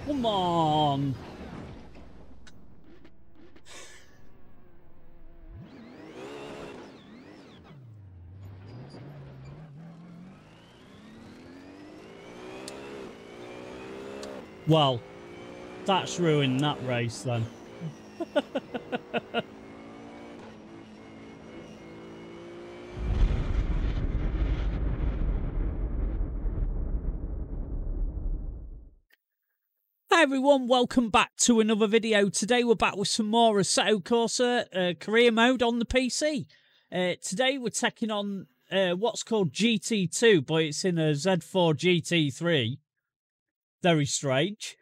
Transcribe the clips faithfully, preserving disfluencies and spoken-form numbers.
Come on. Well, that's ruined that race then. Hi everyone, welcome back to another video. Today we're back with some more Assetto Corsa uh, career mode on the P C. Uh, today we're taking on uh, what's called G T two, but it's in a Z four G T three. Very strange.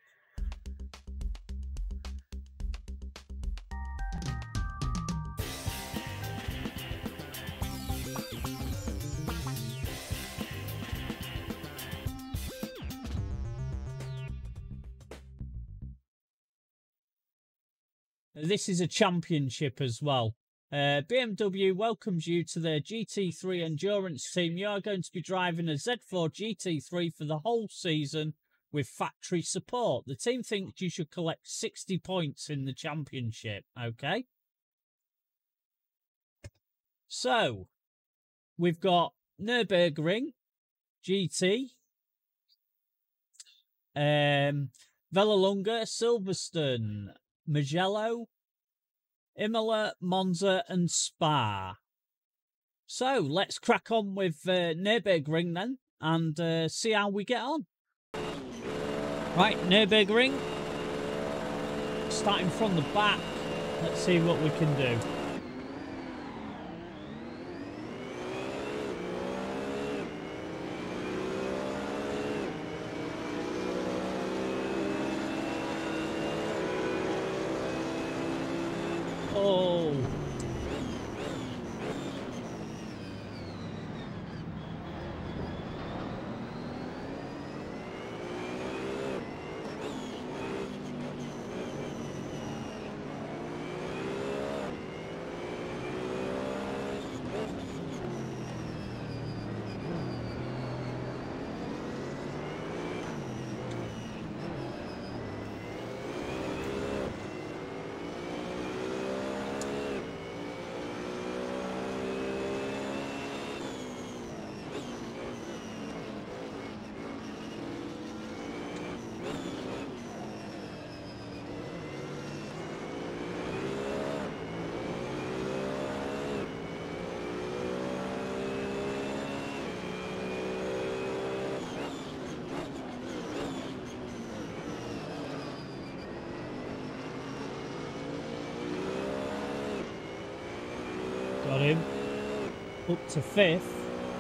This is a championship as well. Uh, B M W welcomes you to their G T three endurance team. You are going to be driving a Z four G T three for the whole season with factory support. The team thinks you should collect sixty points in the championship, okay? So, we've got Nürburgring, G T, um, Vallelunga, Silverstone, Mugello, Imola, Monza and Spa. So let's crack on with uh, Nürburgring then and uh, see how we get on. Right, Nürburgring. Starting from the back. Let's see what we can do. Oh. Got him. Up to fifth.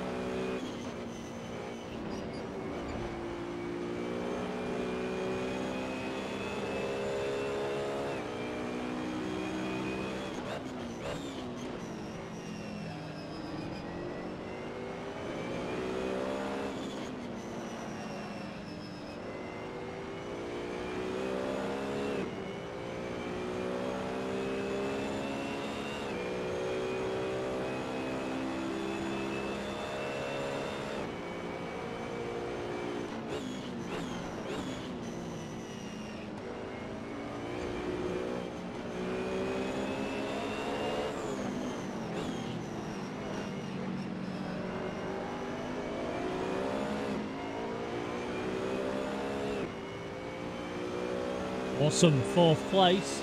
Awesome, fourth place.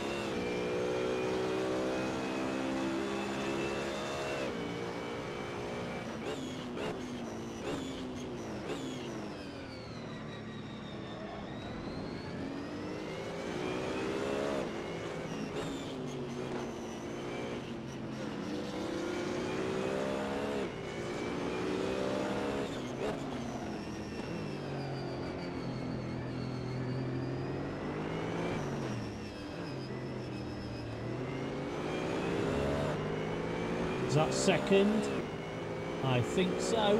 Is that second? I think so.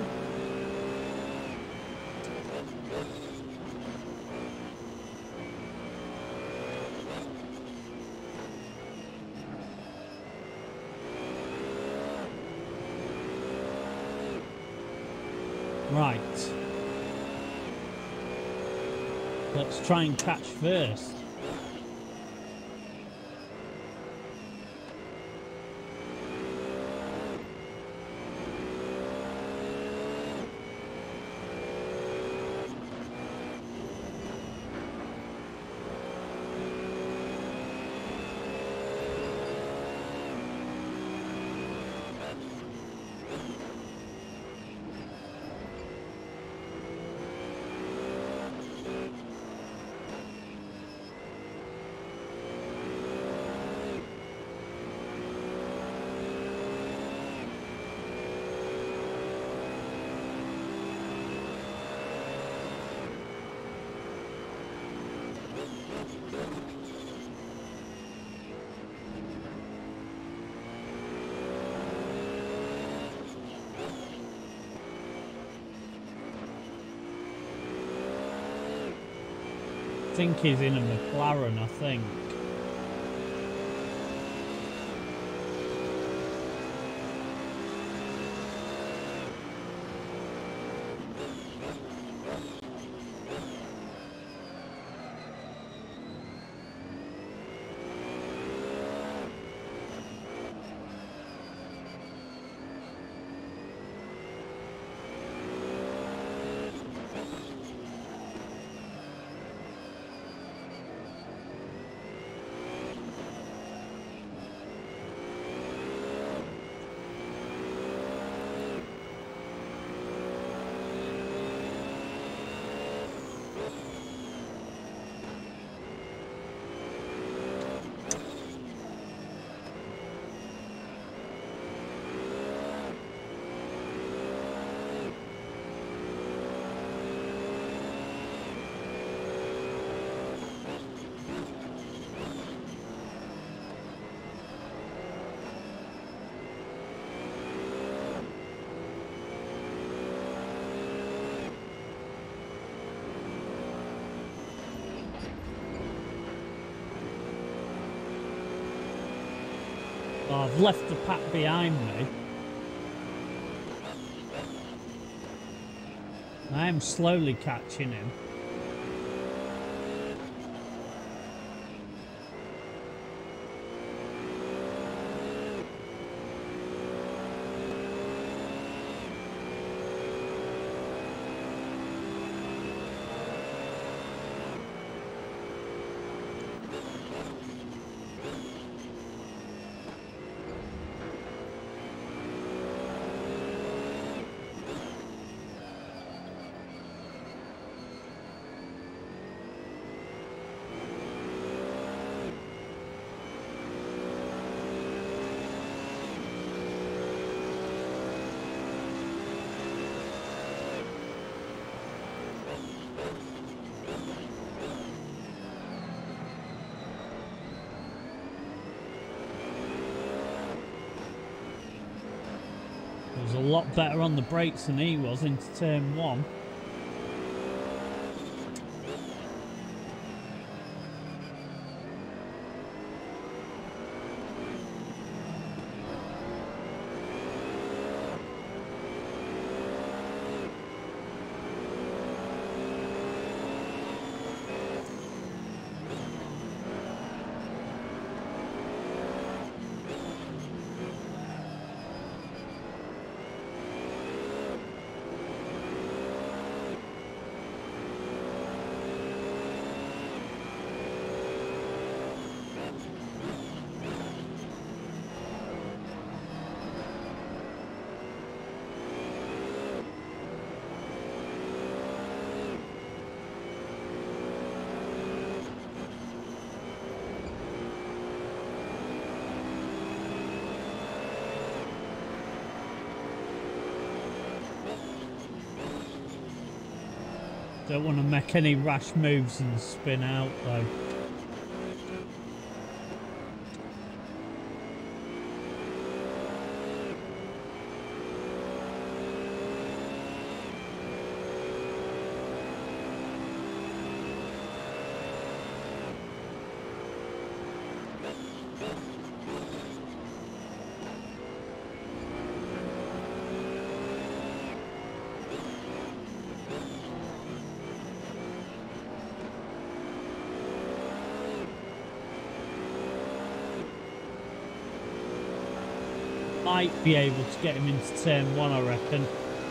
Right. Let's try and catch first. I think he's in a McLaren, I think. Oh, I've left the pack behind me. I am slowly catching him. He was a lot better on the brakes than he was into turn one. Don't want to make any rash moves and spin out though. might be able to get him into turn one, I reckon.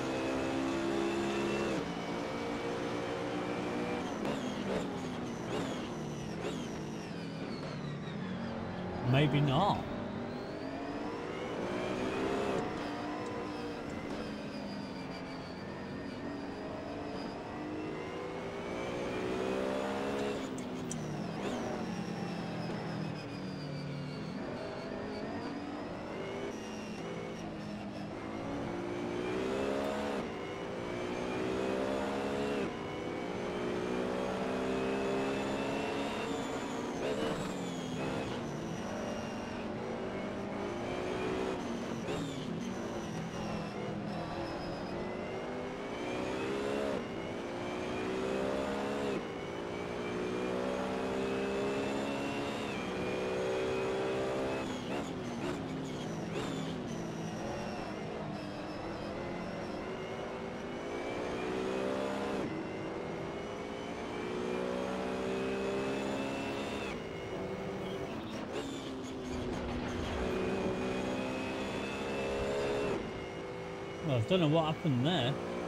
Maybe not. Well, I don't know what happened there.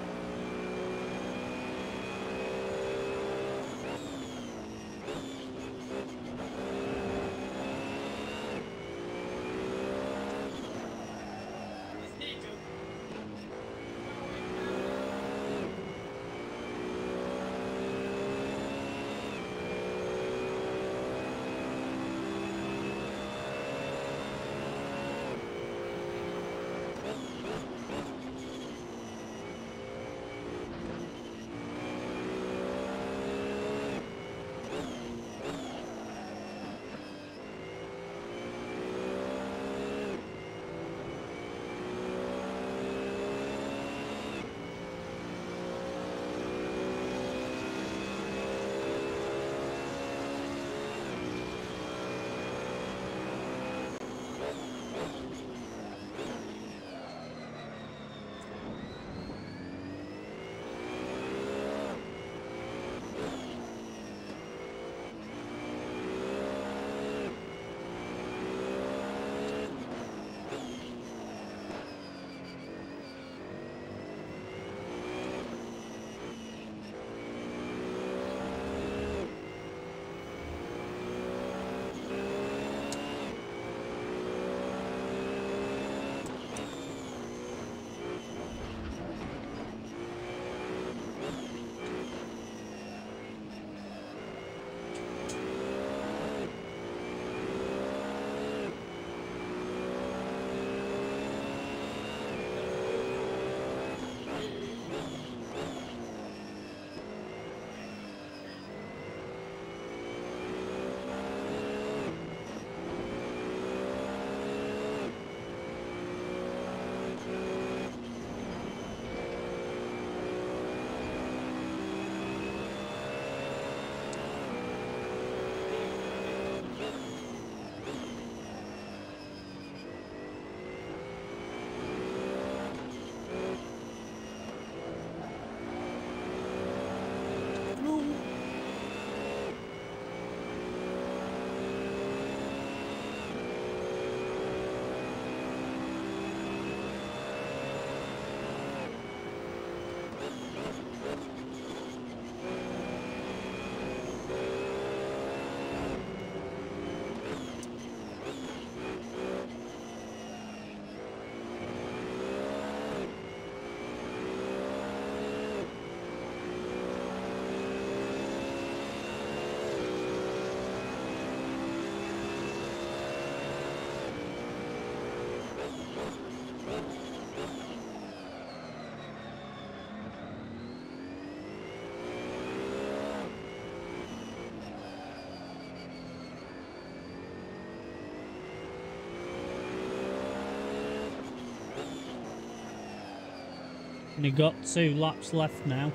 And he got two laps left now.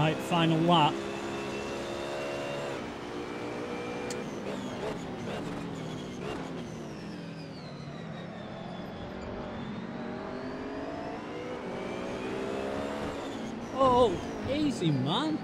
Right, final lap. Oh, easy, man.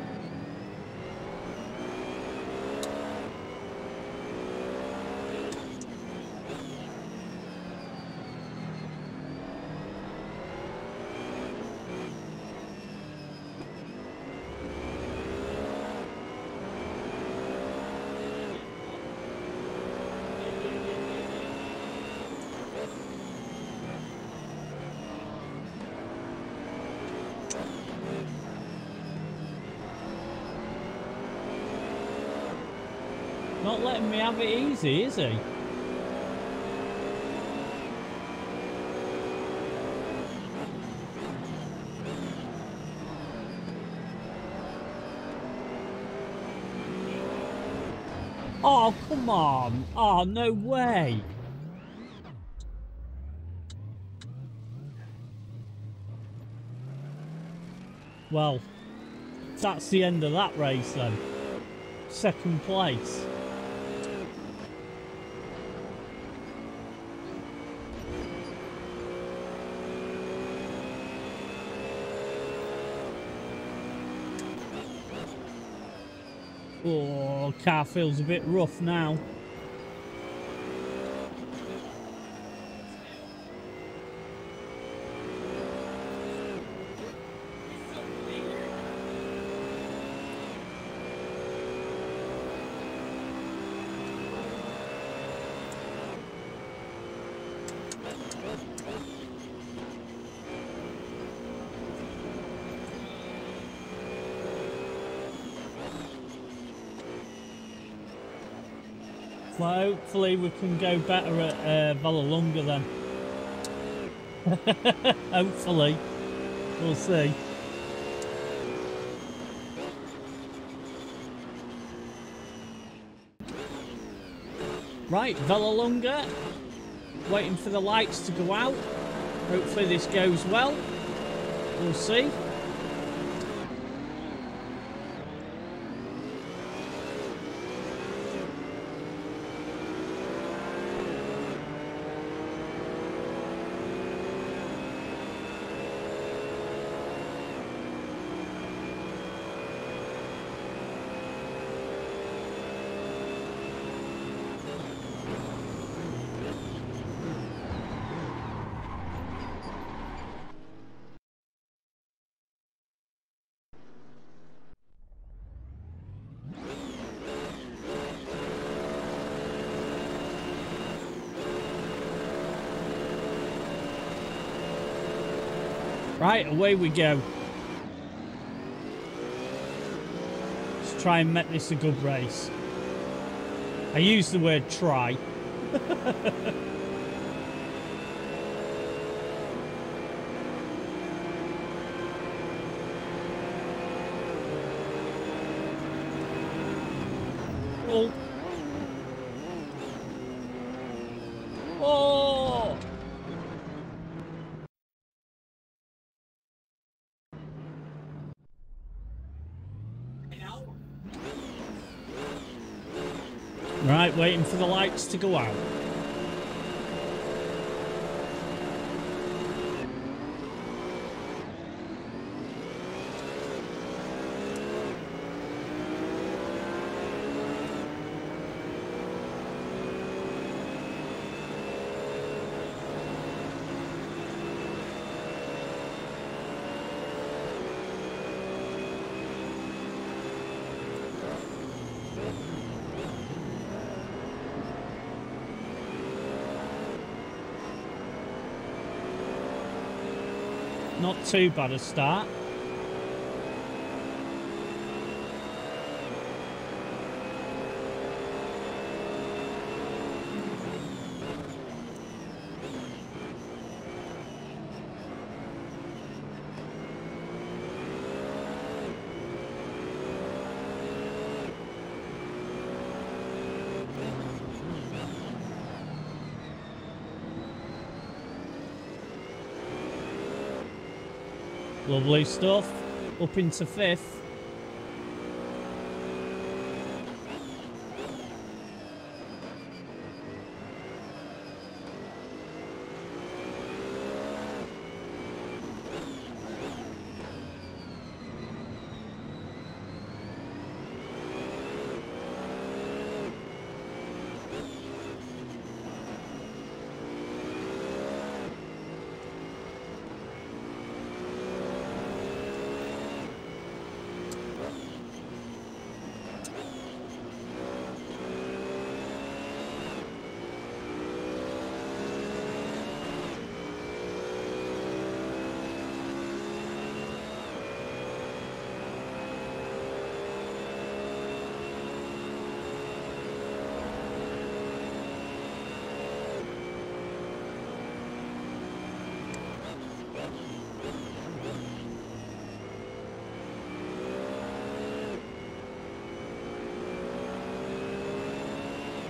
Not letting me have it easy, is he? Oh, come on. Oh, no way. Well, that's the end of that race then. Second place. Oh, car feels a bit rough now. Well, hopefully we can go better at uh, Vallelunga then. Hopefully. We'll see. Right, Vallelunga. Waiting for the lights to go out. Hopefully this goes well. We'll see. Right, away we go. Let's try and make this a good race. I use the word try. Oh. Oh. Right, waiting for the lights to go out. Not too bad a start. Lovely stuff. Up into fifth.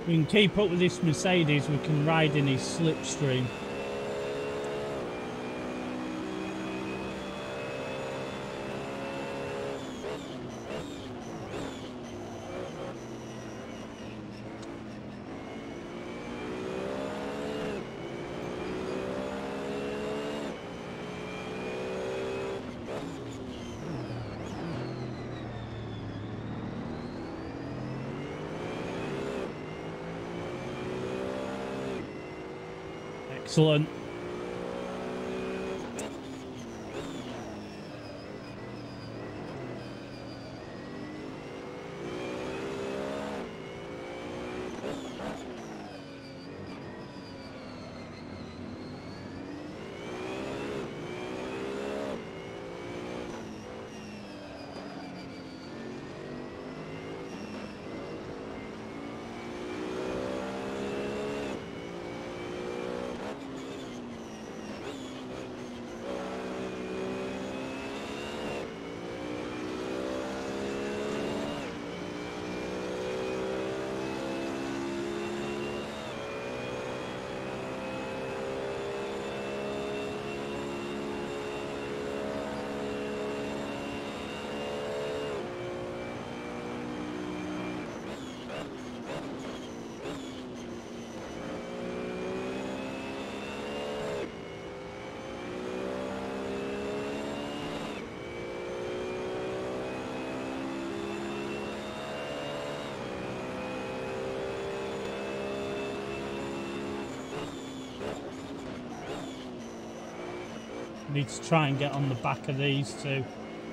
we can keep up with this Mercedes, we can ride in his slipstream. Excellent. Need to try and get on the back of these two.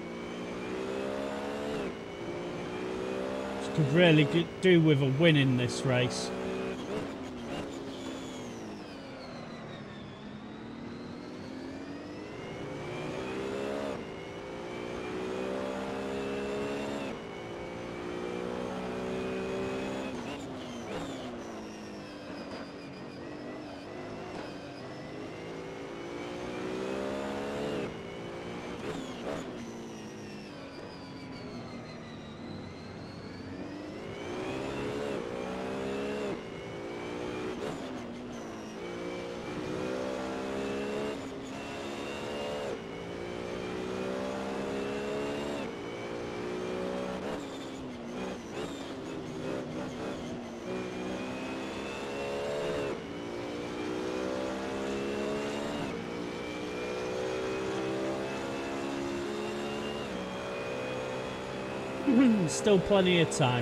Which could really do with a win in this race. Still plenty of time.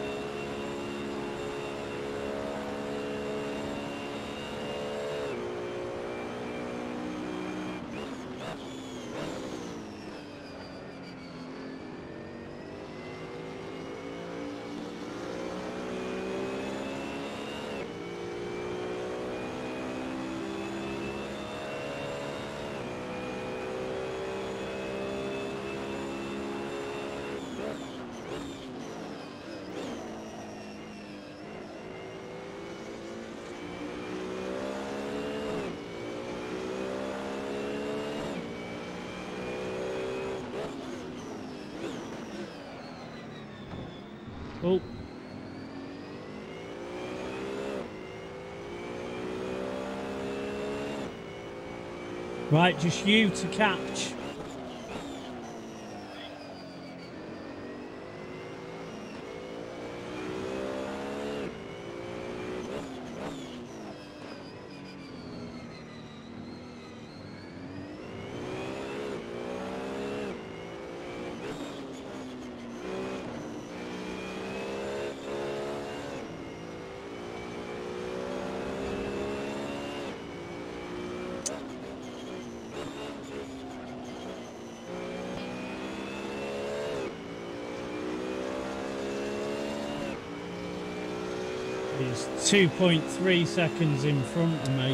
Oh. Right, just you to catch. He's two point three seconds in front of me.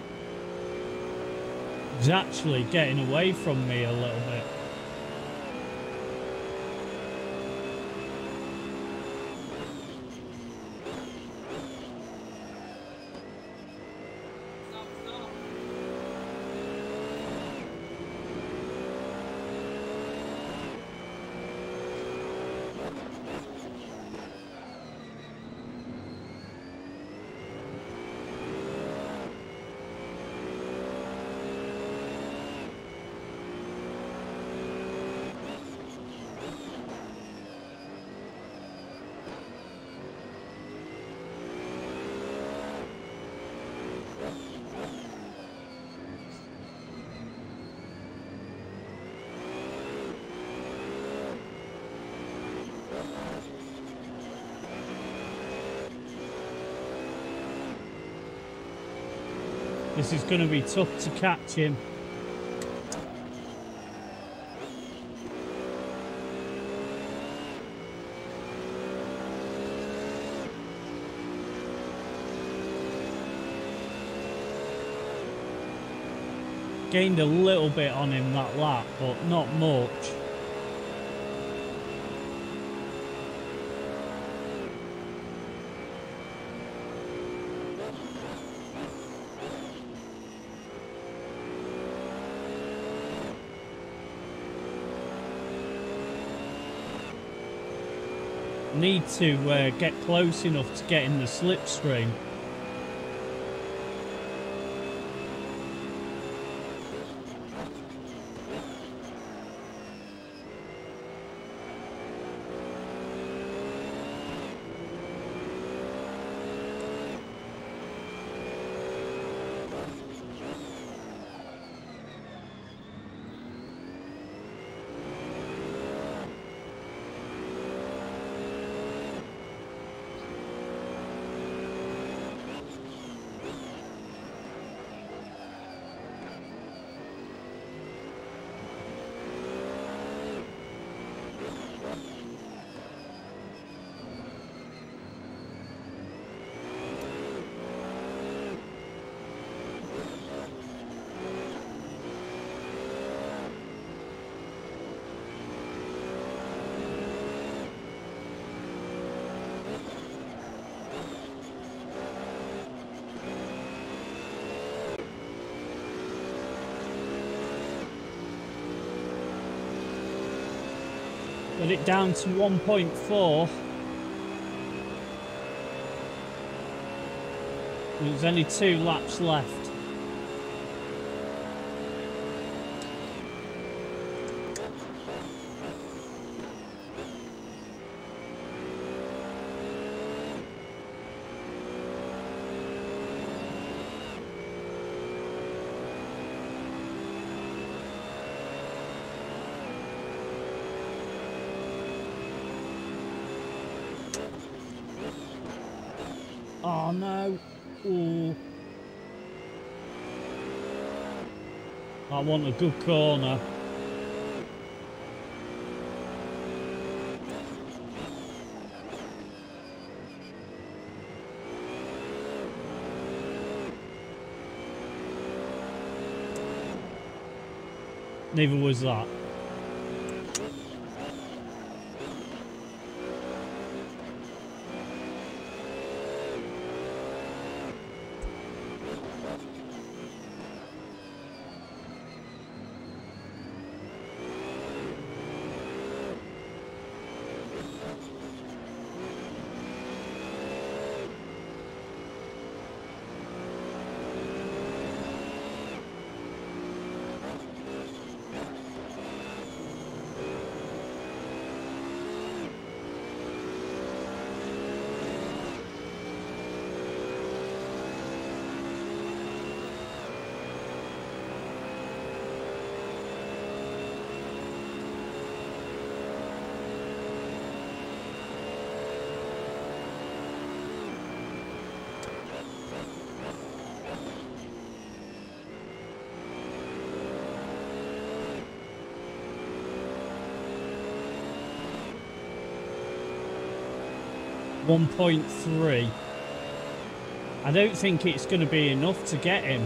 He's actually getting away from me a little bit. This is going to be tough to catch him. Gained a little bit on him that lap, but not much. Need to uh, get close enough to get in the slipstream. Got it down to one point four. There's only two laps left. Oh no. Ooh. I want a good corner. Neither was that. one point three. I don't think it's going to be enough to get him.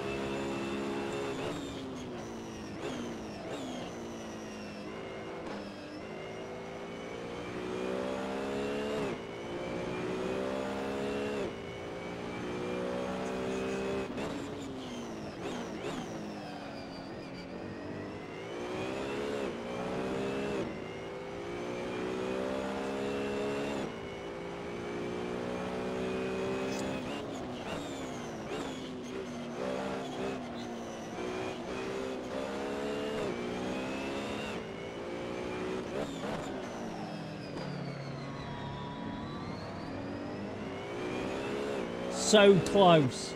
So close.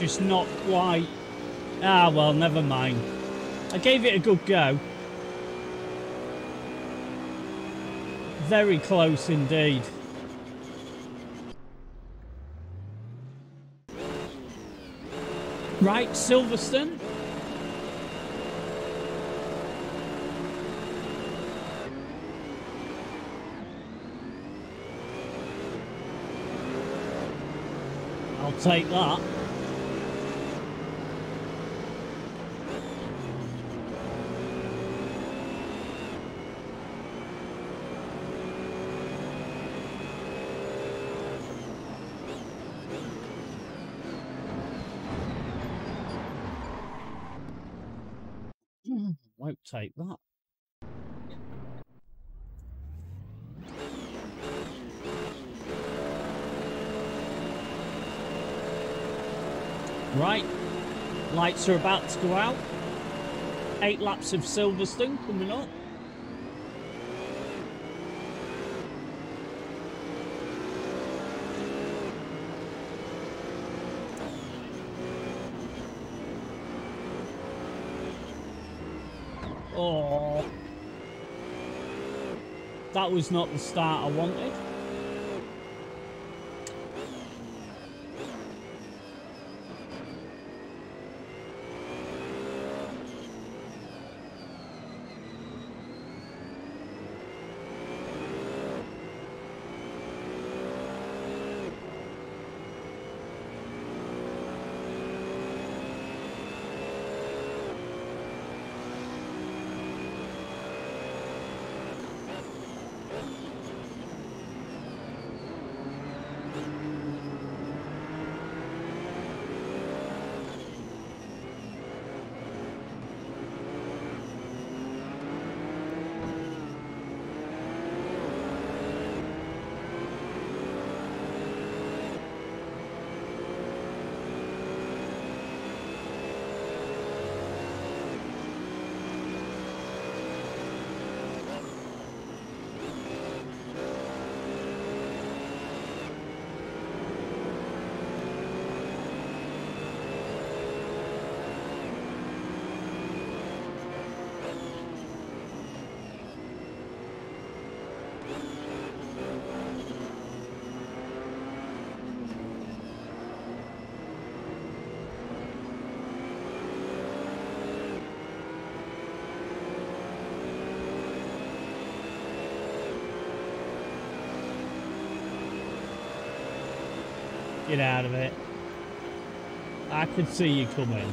just not quite... Ah, well, never mind. I gave it a good go. Very close indeed. Right, Silverstone. I'll take that. Won't take that. Right, lights are about to go out. Eight laps of Silverstone coming up. Oh, that was not the start I wanted. Get out of it. I could see you coming.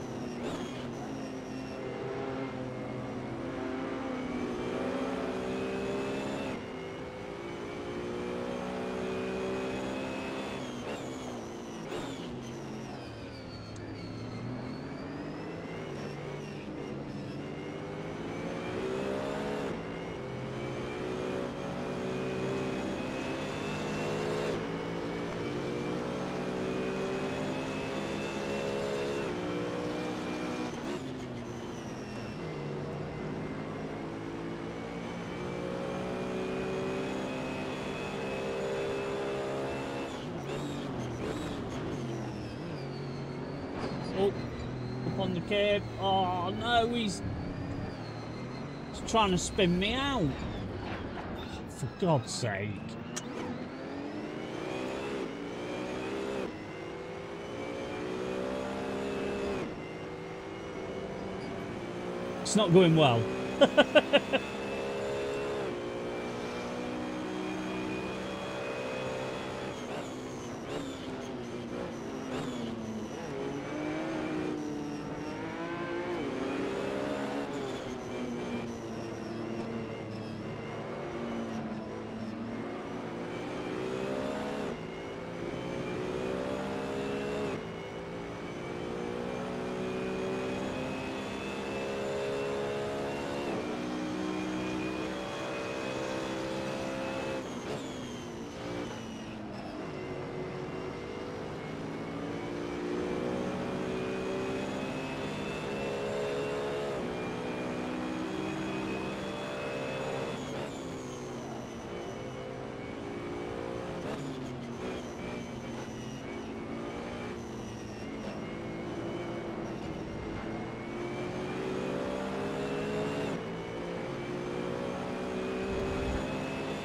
Oh, up on the curb. Oh no, he's, he's trying to spin me out. For God's sake. It's not going well.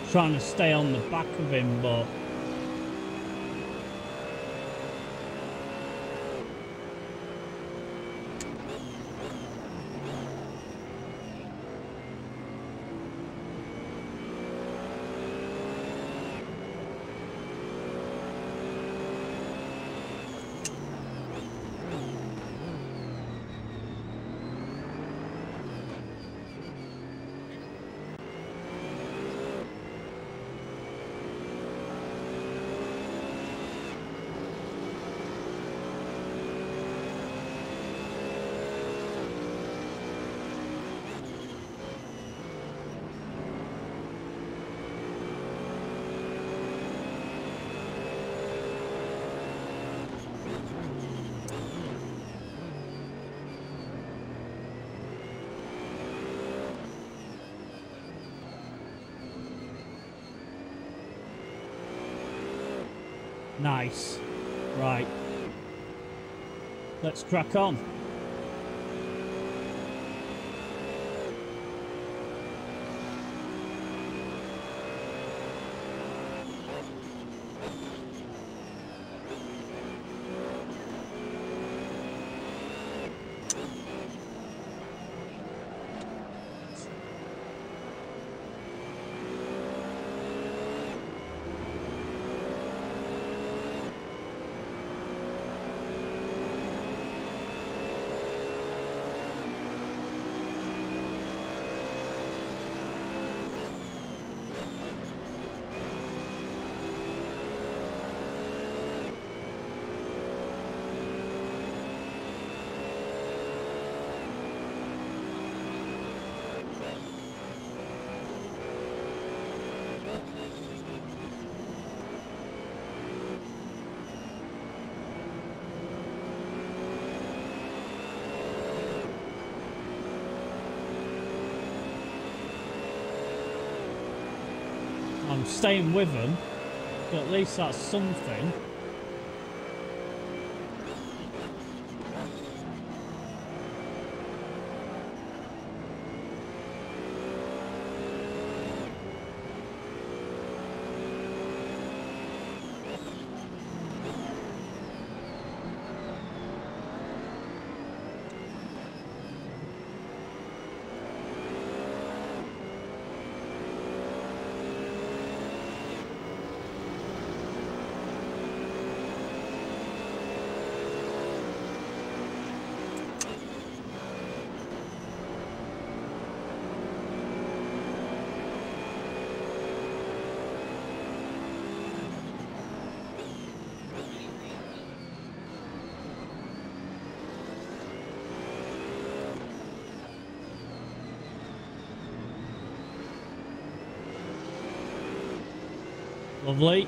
trying to stay on the back of him, but nice. Right. Let's crack on. I'm staying with them, but at least that's something. Lovely.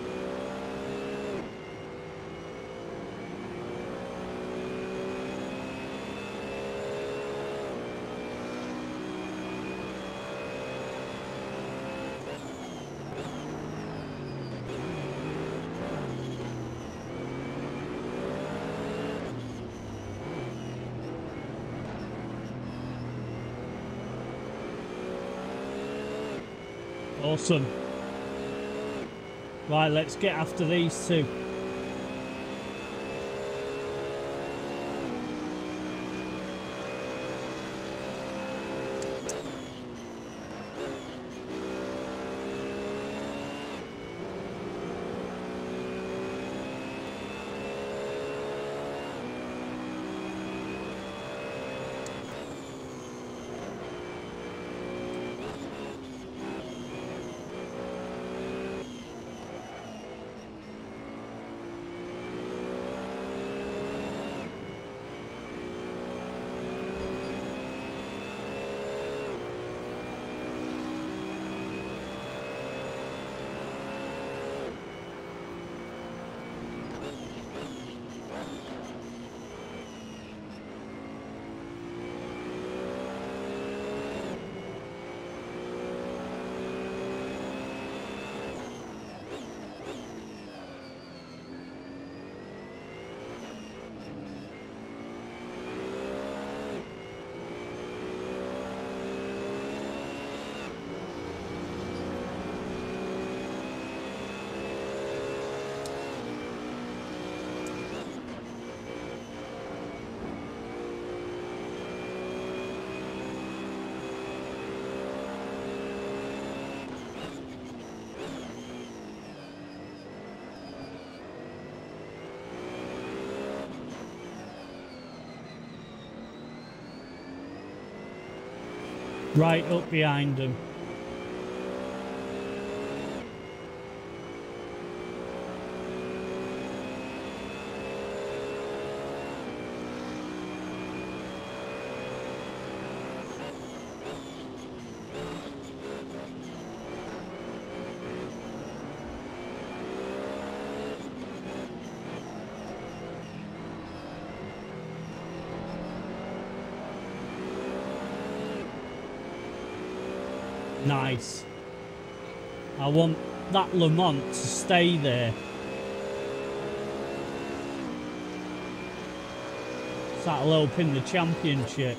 Awesome. Right, let's get after these two. Right up behind them. Nice. I want that Lamont to stay there. So that'll open the championship.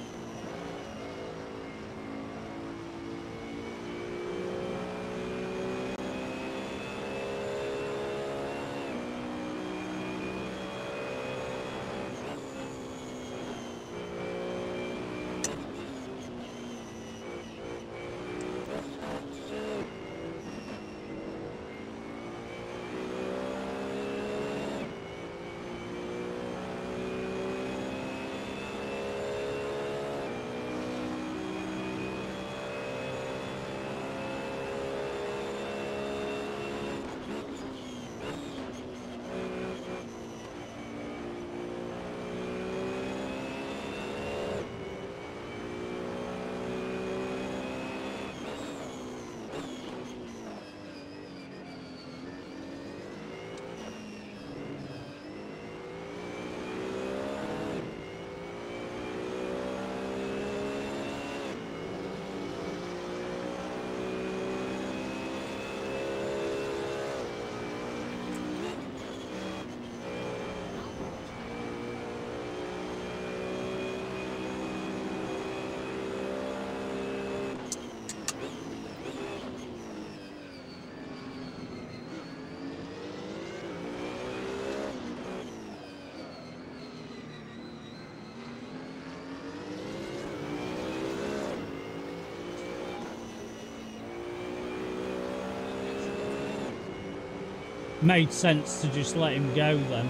Made sense to just let him go then.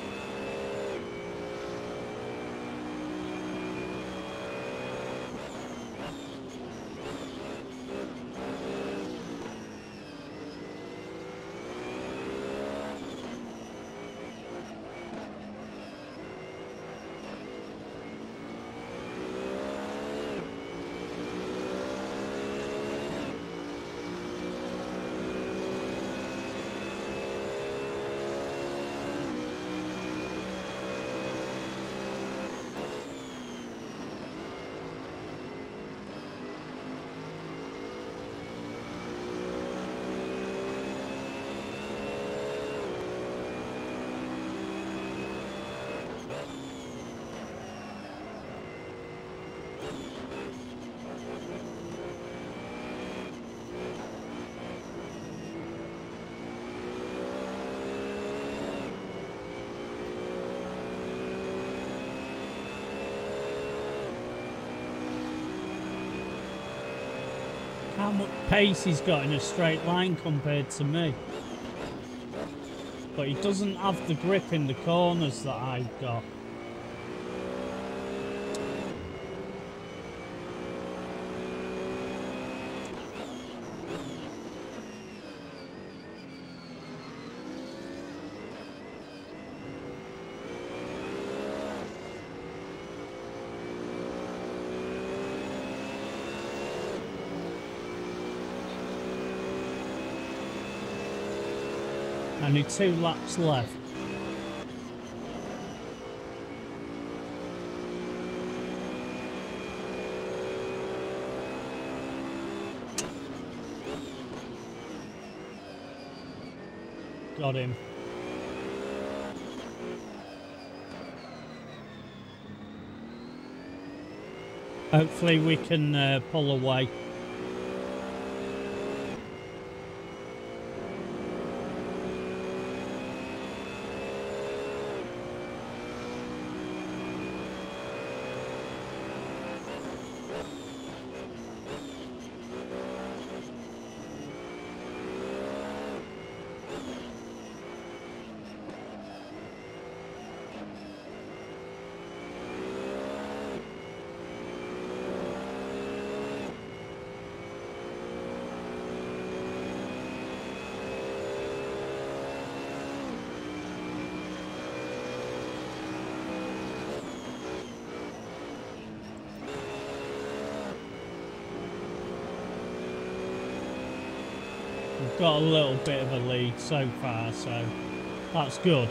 How much pace he's got in a straight line compared to me. But he doesn't have the grip in the corners that I've got. Only two laps left. Got him. Hopefully we can uh, pull away. got a little bit of a lead so far, so that's good.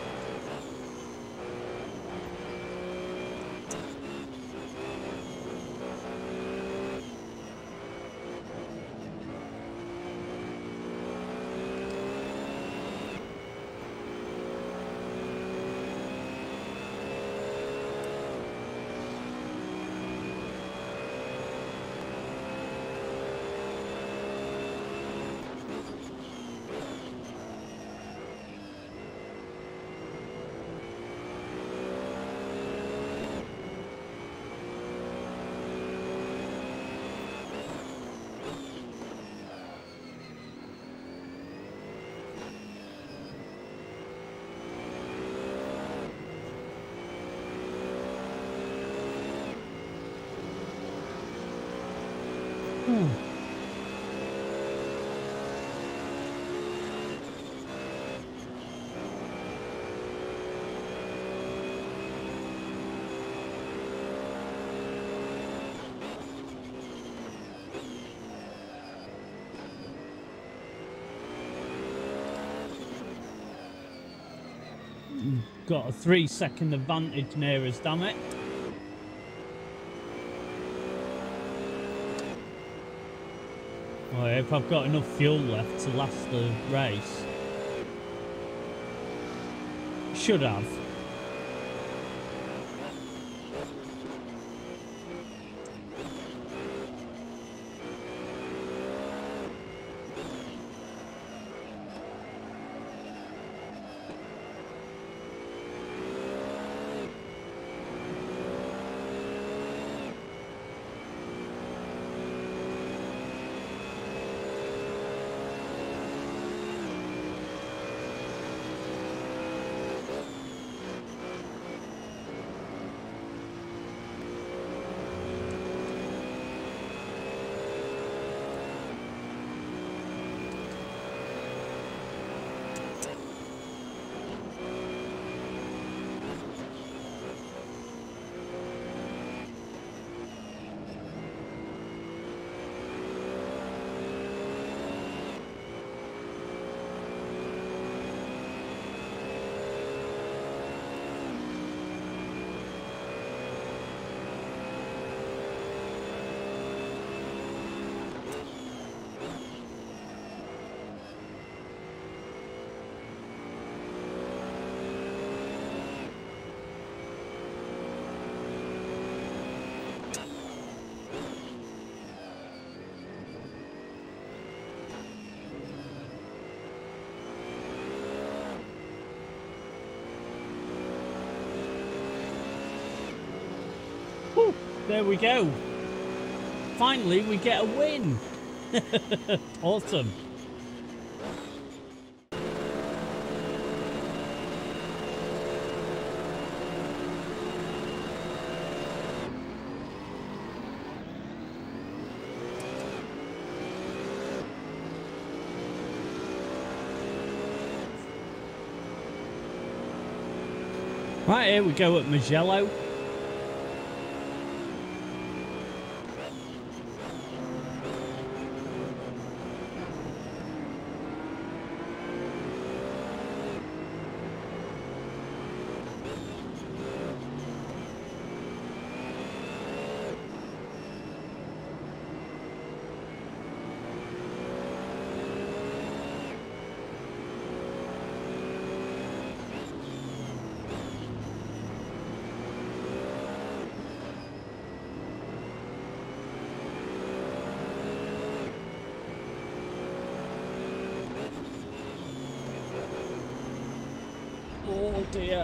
Hmm. Got a three second advantage near us, damn it. Well, if I've got enough fuel left to last the race. Should have. Whew, there we go. Finally, we get a win. Awesome. Right, here we go at Mugello. Oh dear.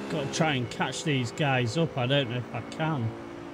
Got to try and catch these guys up. I don't know if I can.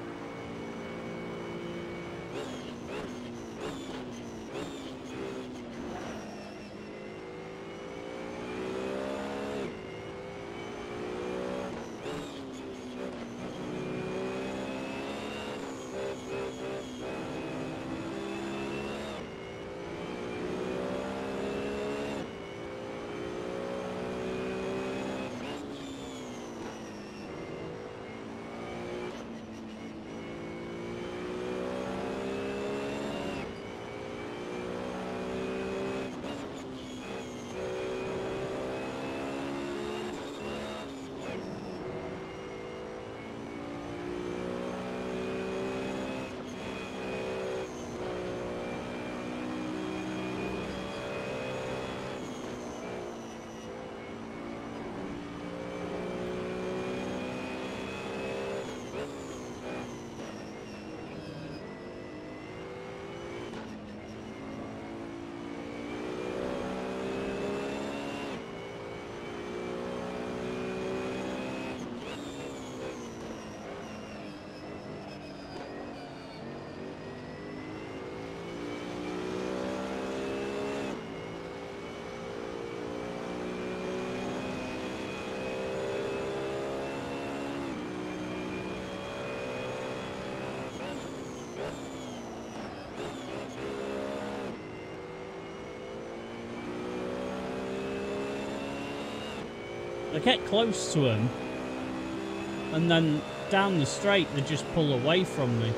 I get close to them, and then down the straight they just pull away from me.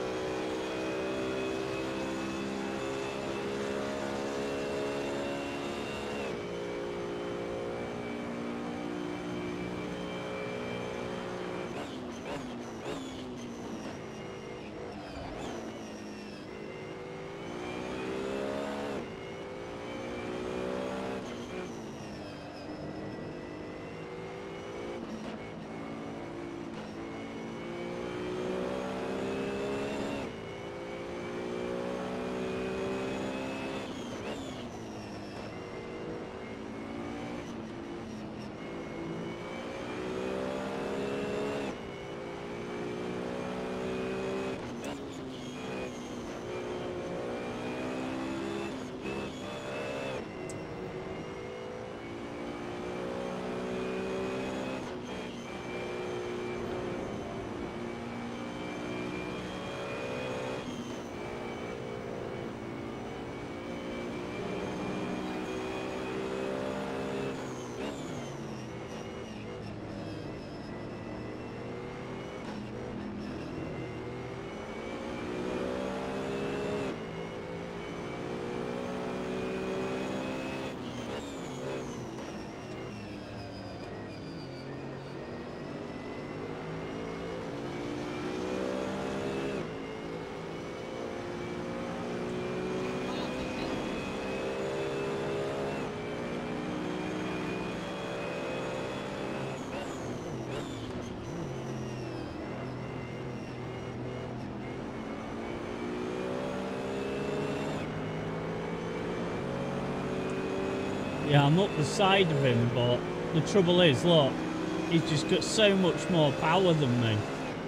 Yeah, I'm up the side of him, but the trouble is, look, he's just got so much more power than me.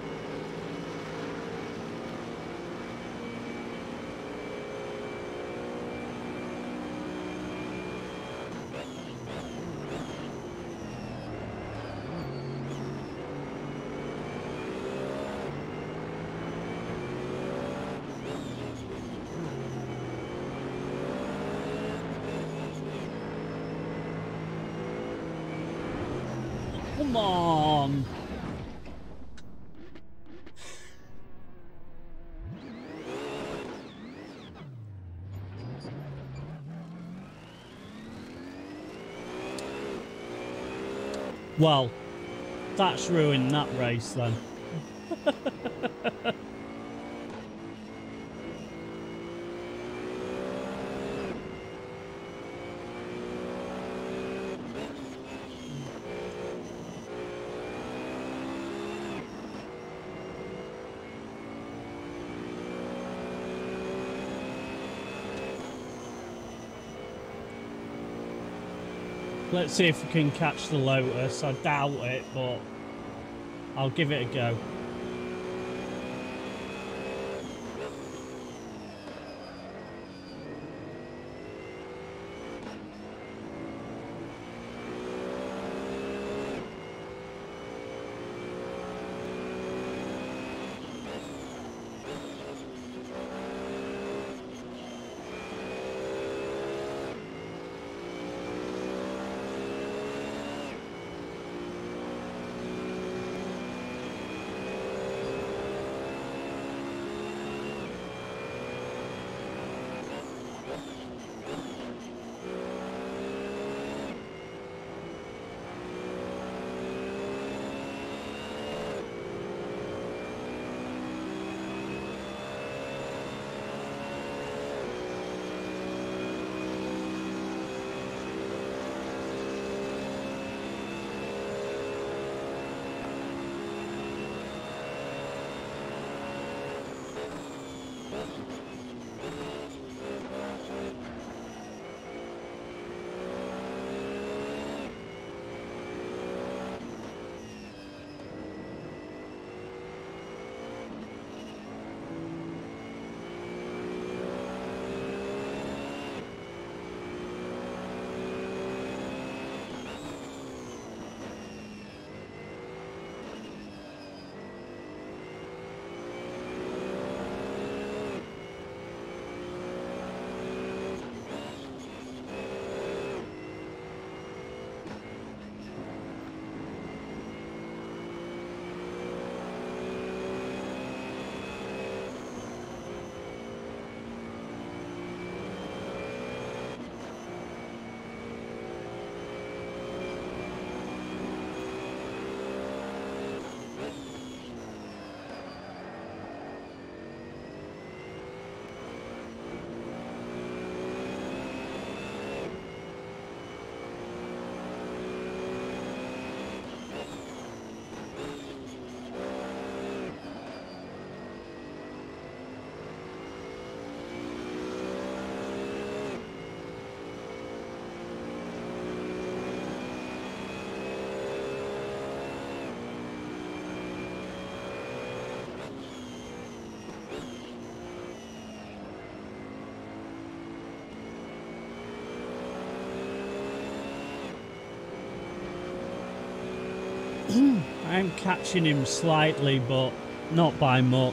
Come on. Well, that's ruined that race then. Let's see if we can catch the Lotus. I doubt it, but I'll give it a go. I'm catching him slightly, but not by much.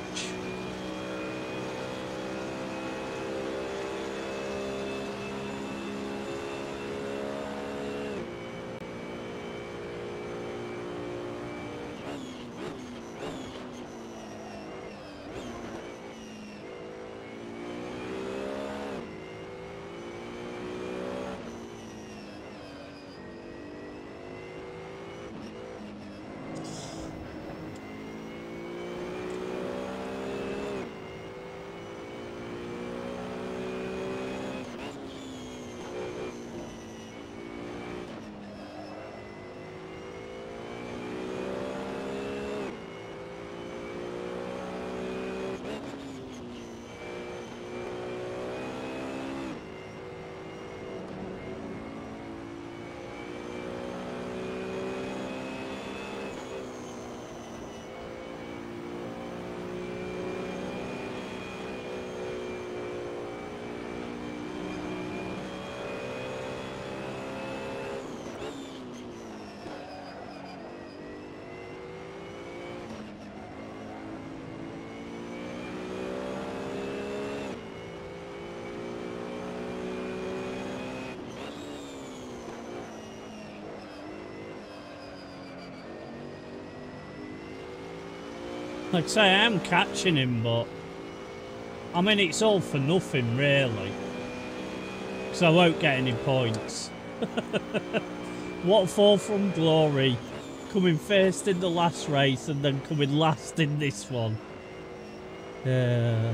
Like I say, I am catching him, but I mean, it's all for nothing, really. Because I won't get any points. What a fall from glory. Coming first in the last race and then coming last in this one. Yeah.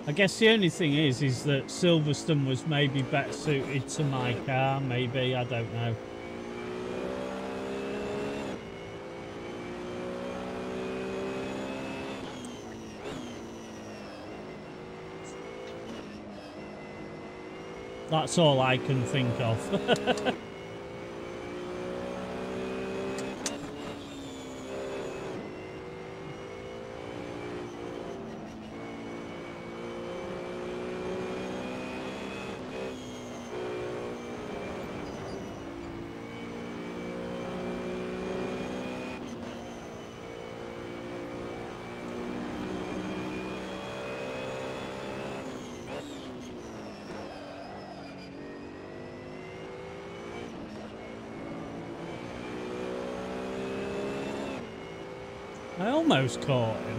I guess the only thing is, is that Silverstone was maybe better suited to my car. Maybe, I don't know. That's all I can think of. I almost caught him.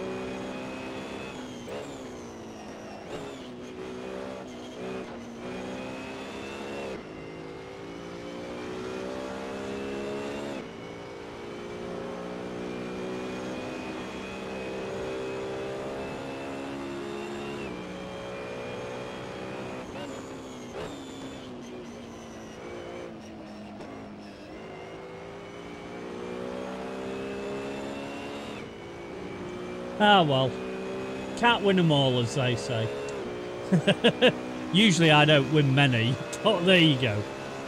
Ah, well. Can't win them all, as they say. Usually I don't win many, but there you go.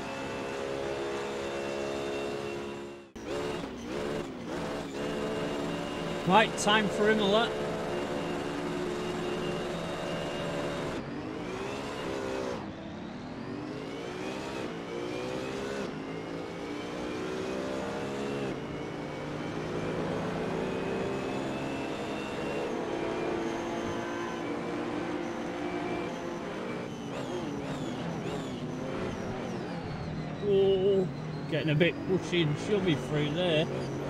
Right, time for Imola. Oh, getting a bit pushy and shovey through there.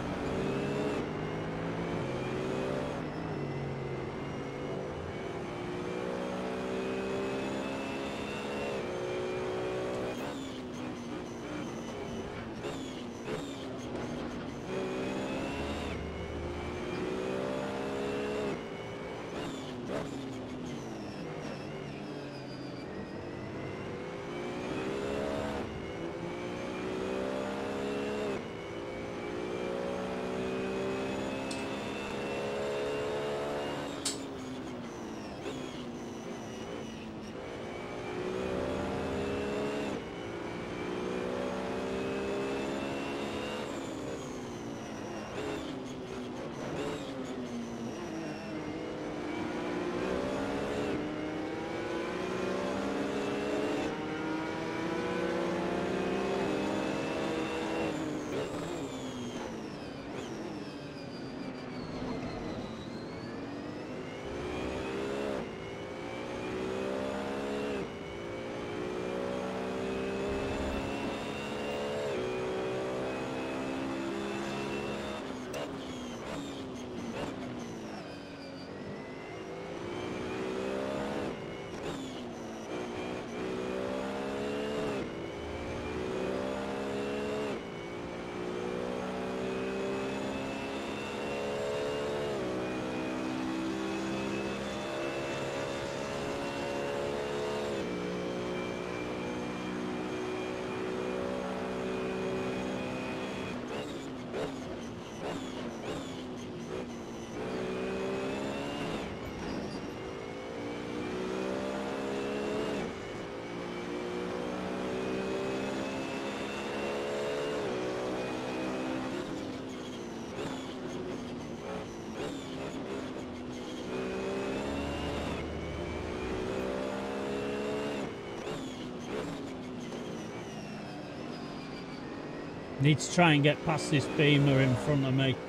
Need to try and get past this Beamer in front of me.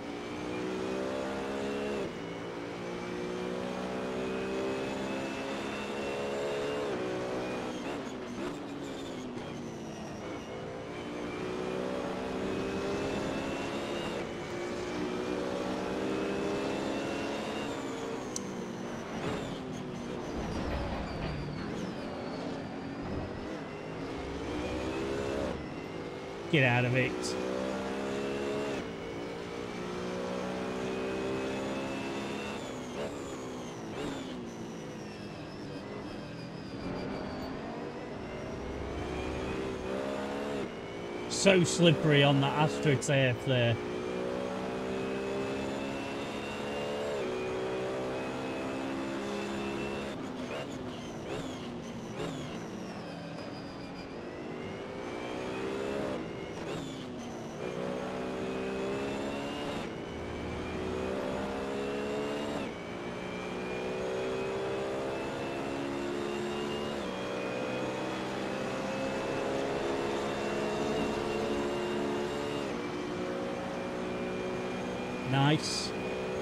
Get out of it. So slippery on that AstroTurf there. Nice.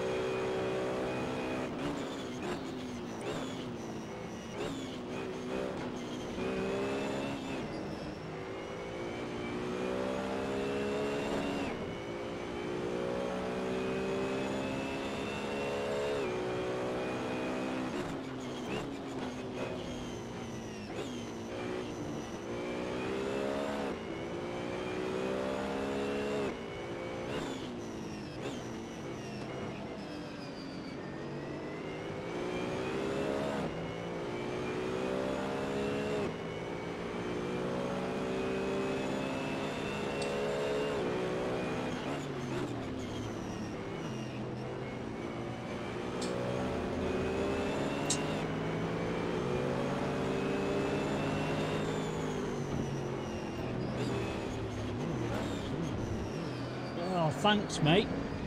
Oh, thanks, mate.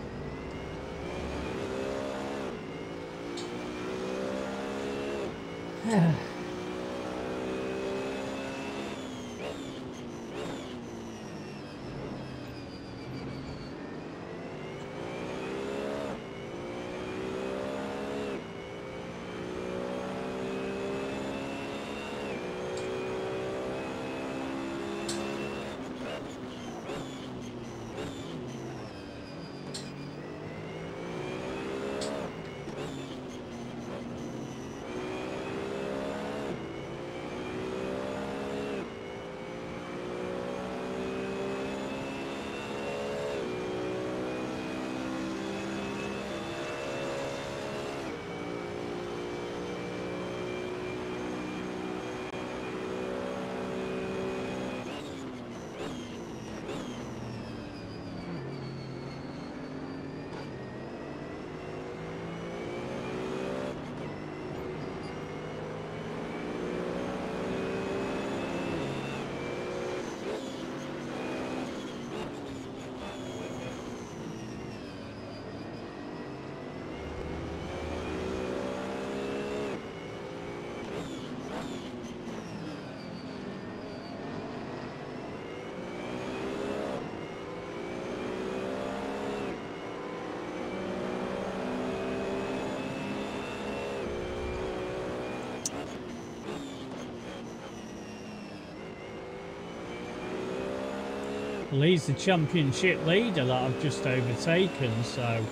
Well, he's the championship leader that I've just overtaken, so...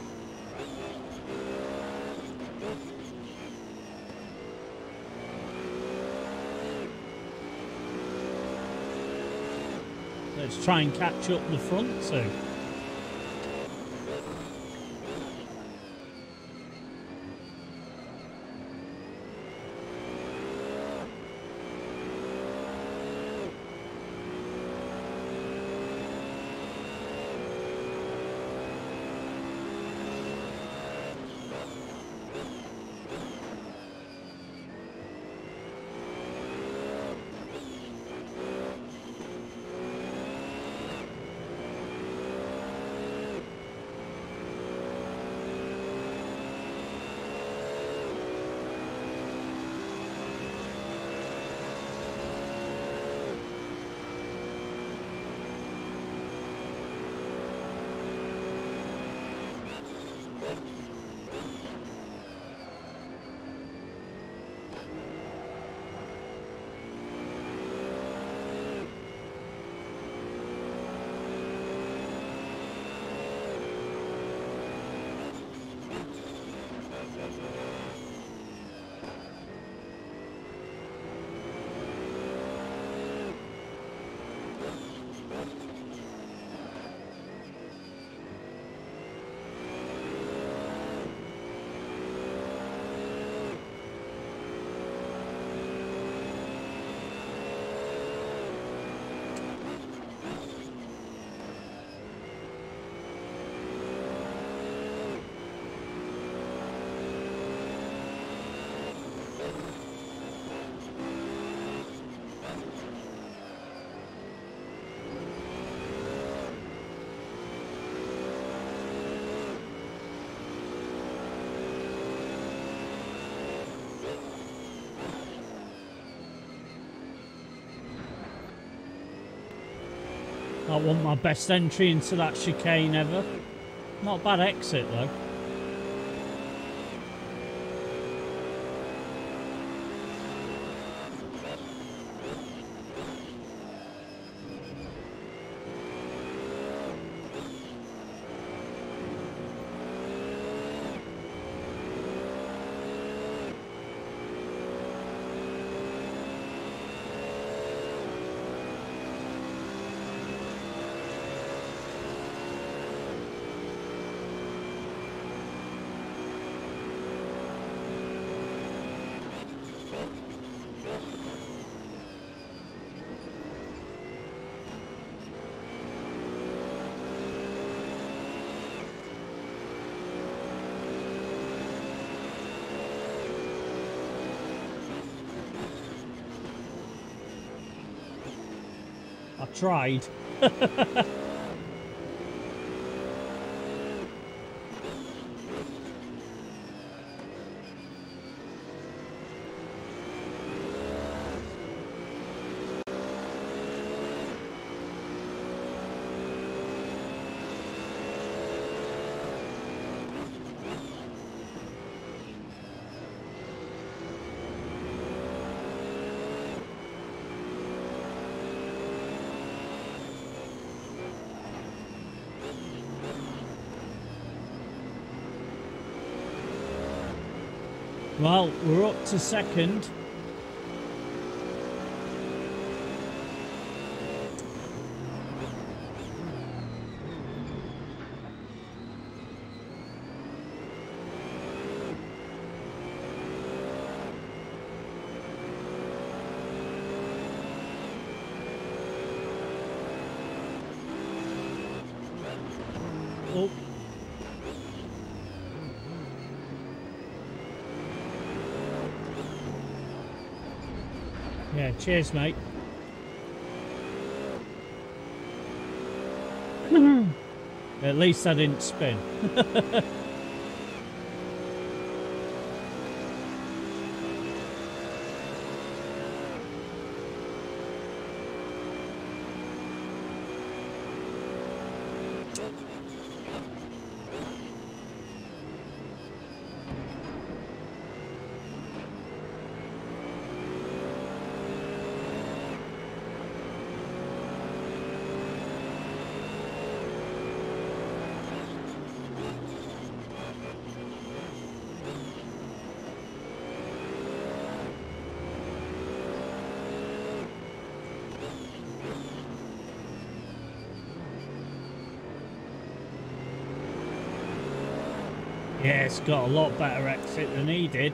Let's try and catch up the front two. That wasn't my best entry into that chicane ever. Not a bad exit though. I tried. Well, we're up to second. Oh. Yeah, cheers, mate. At least I didn't spin. Yeah, it's got a lot better exit than he did.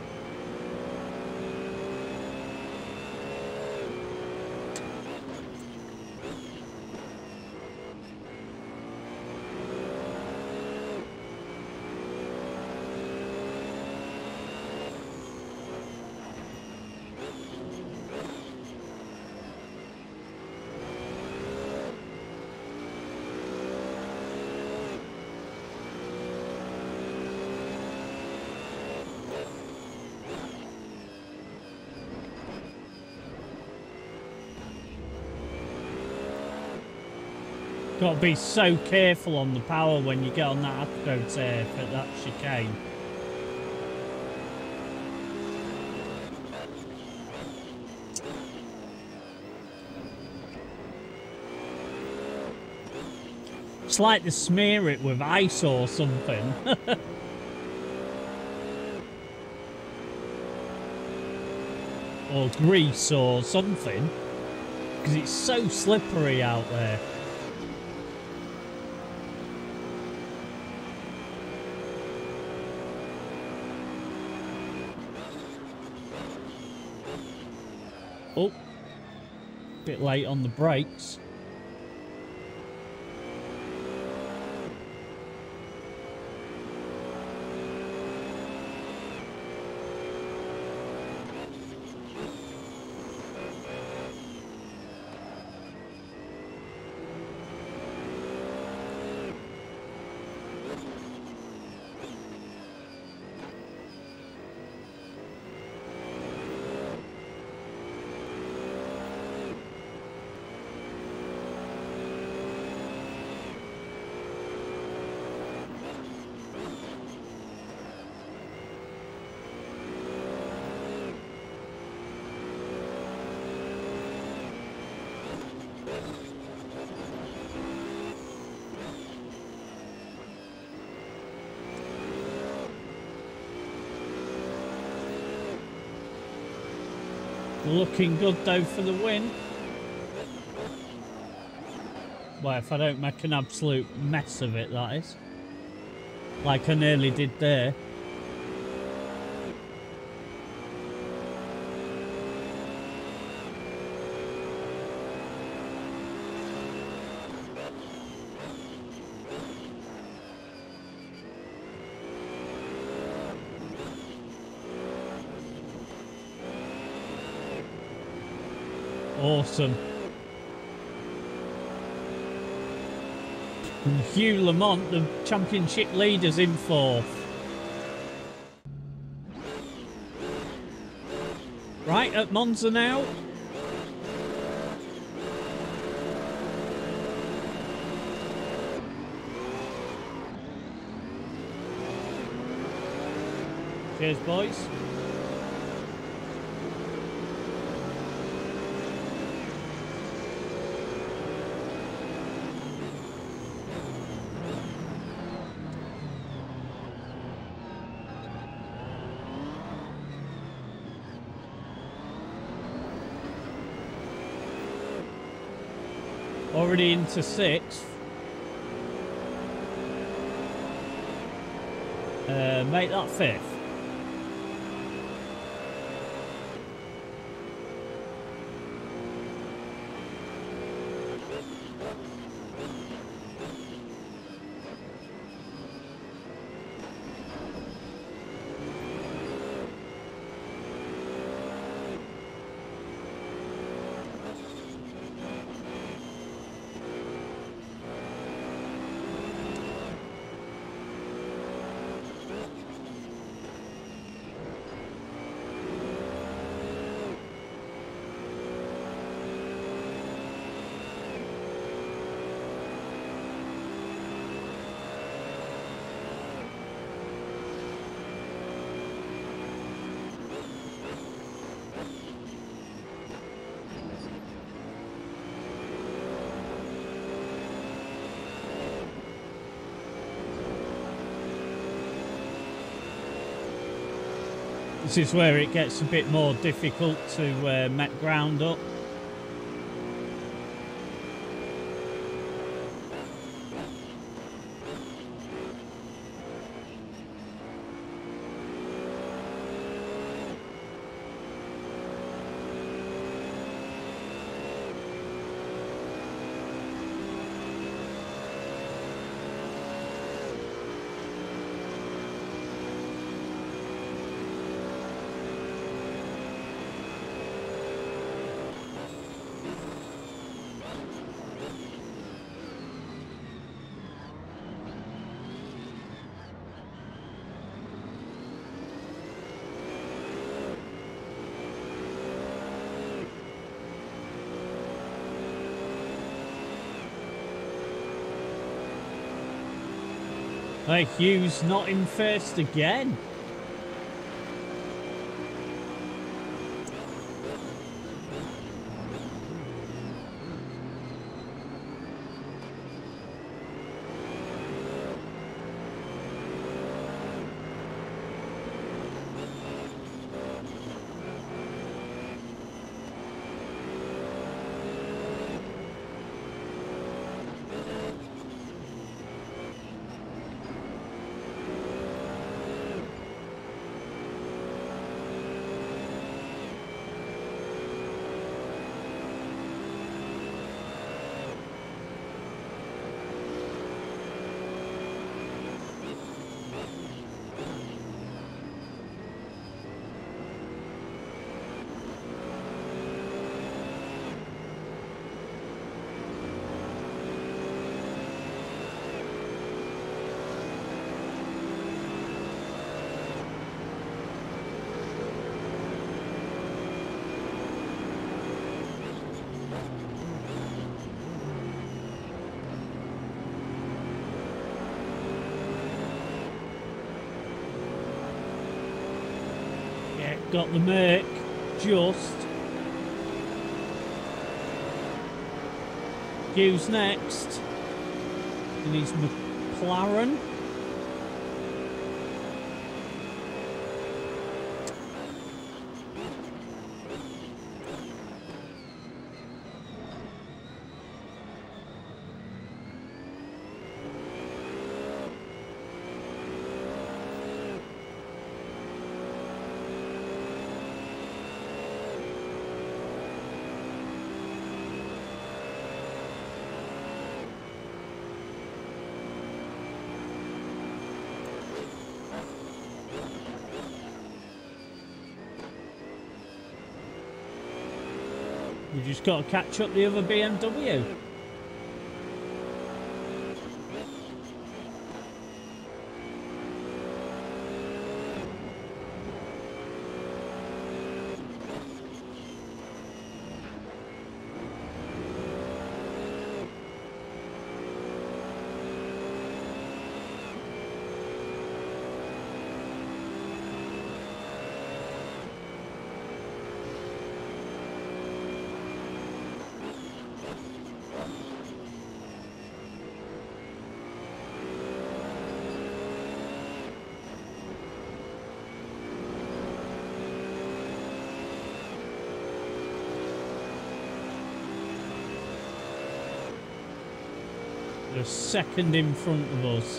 Got to be so careful on the power when you get on that AstroTurf at that chicane. It's like they smear it with ice or something. Or grease or something. Because it's so slippery out there. Oh, bit late on the brakes. Looking good though for the win. Well, if I don't make an absolute mess of it, that is. Like I nearly did there. Awesome. And Hugh Lamont, the championship leaders, in fourth. Right, at Monza now. Cheers, boys. Already into sixth. Uh, make that fifth. This is where it gets a bit more difficult to uh, make ground up. Hey, Hughes not in first again. Got the Merc just. Hughes next. And he's McLaren. We just got to catch up the other B M W. A second in front of us.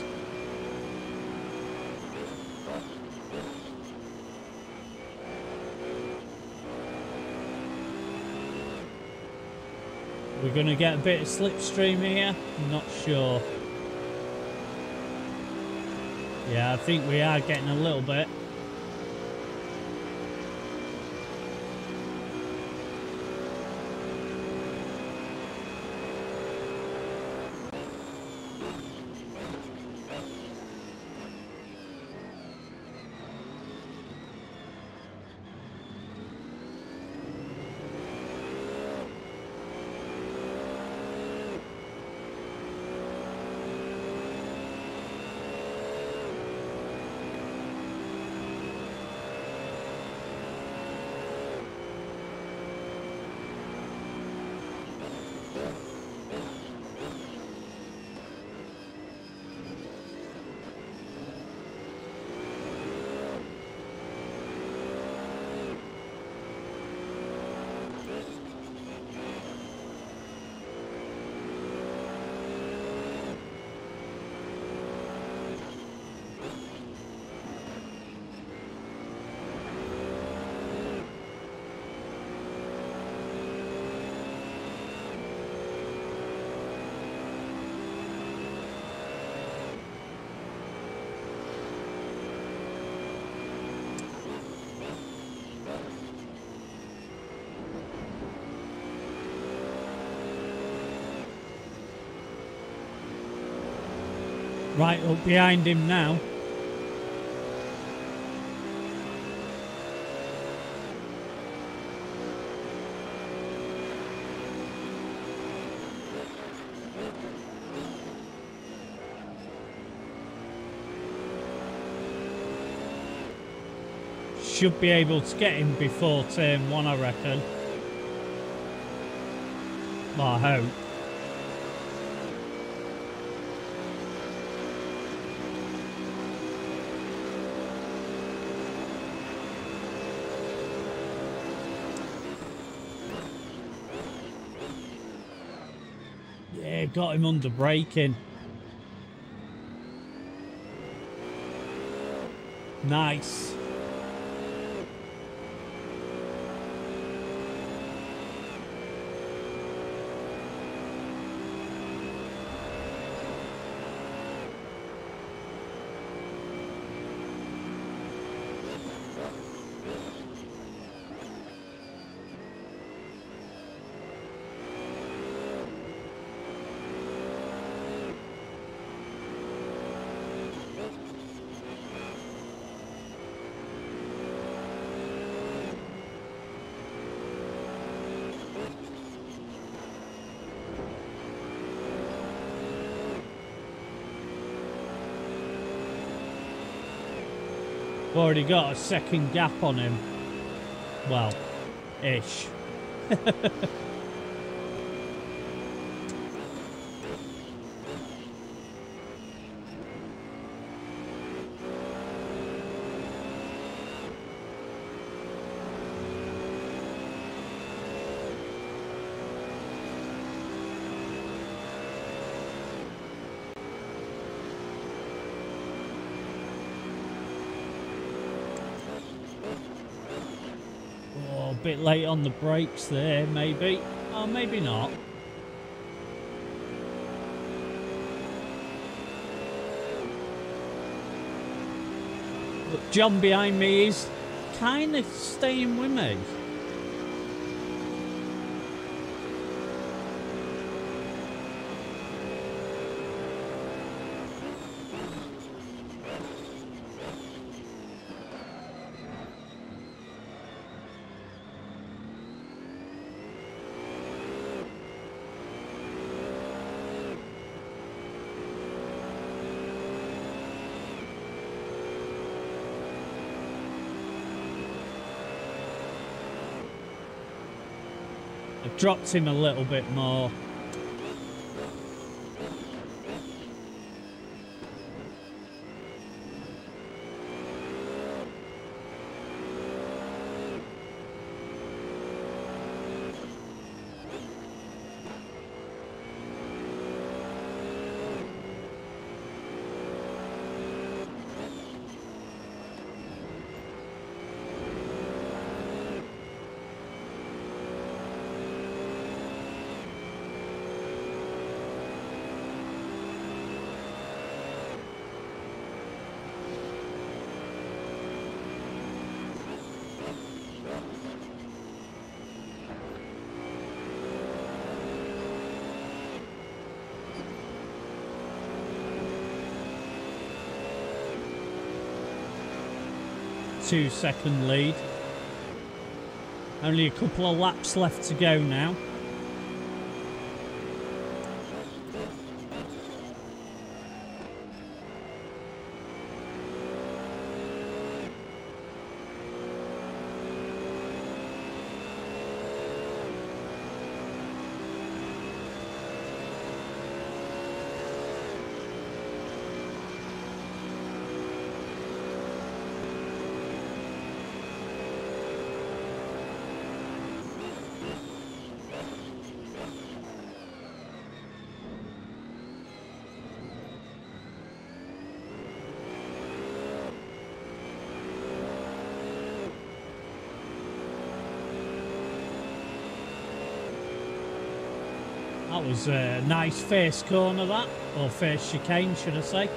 We're going to get a bit of slipstream here? I'm not sure. Yeah, I think we are getting a little bit. Right up behind him now. Should be able to get him before turn one, I reckon. Well, I hope. Yeah, got him under braking. Nice. We've already got a second gap on him. Well, ish. Bit late on the brakes there, maybe. Oh, maybe not. But John behind me is kind of staying with me. dropped him a little bit more. Two second lead. Only a couple of laps left to go now. That was a nice face corner, that, or face chicane, should I say.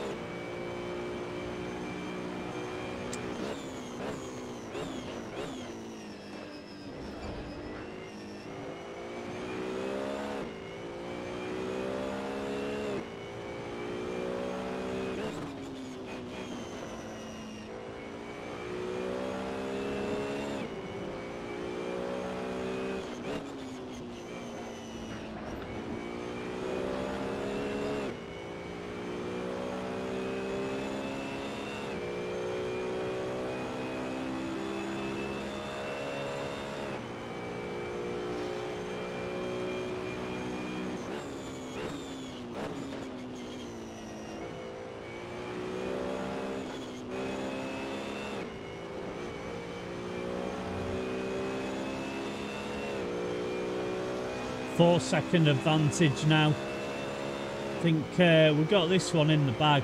Four second advantage now. I think uh, we've got this one in the bag.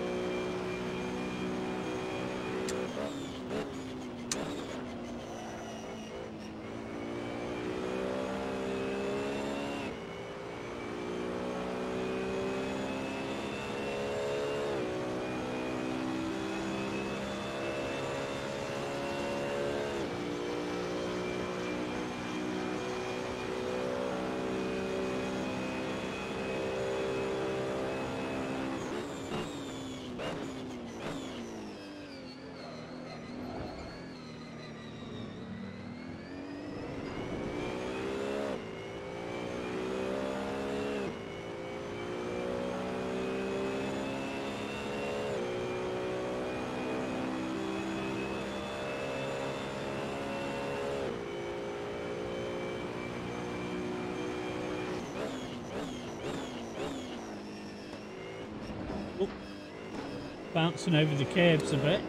Bouncing over the curbs a bit.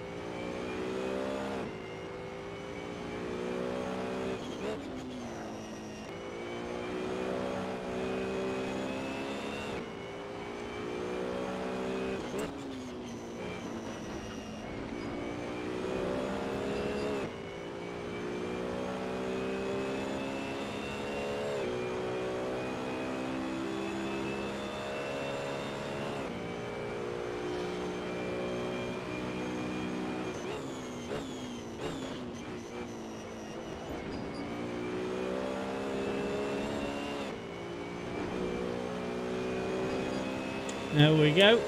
There we go.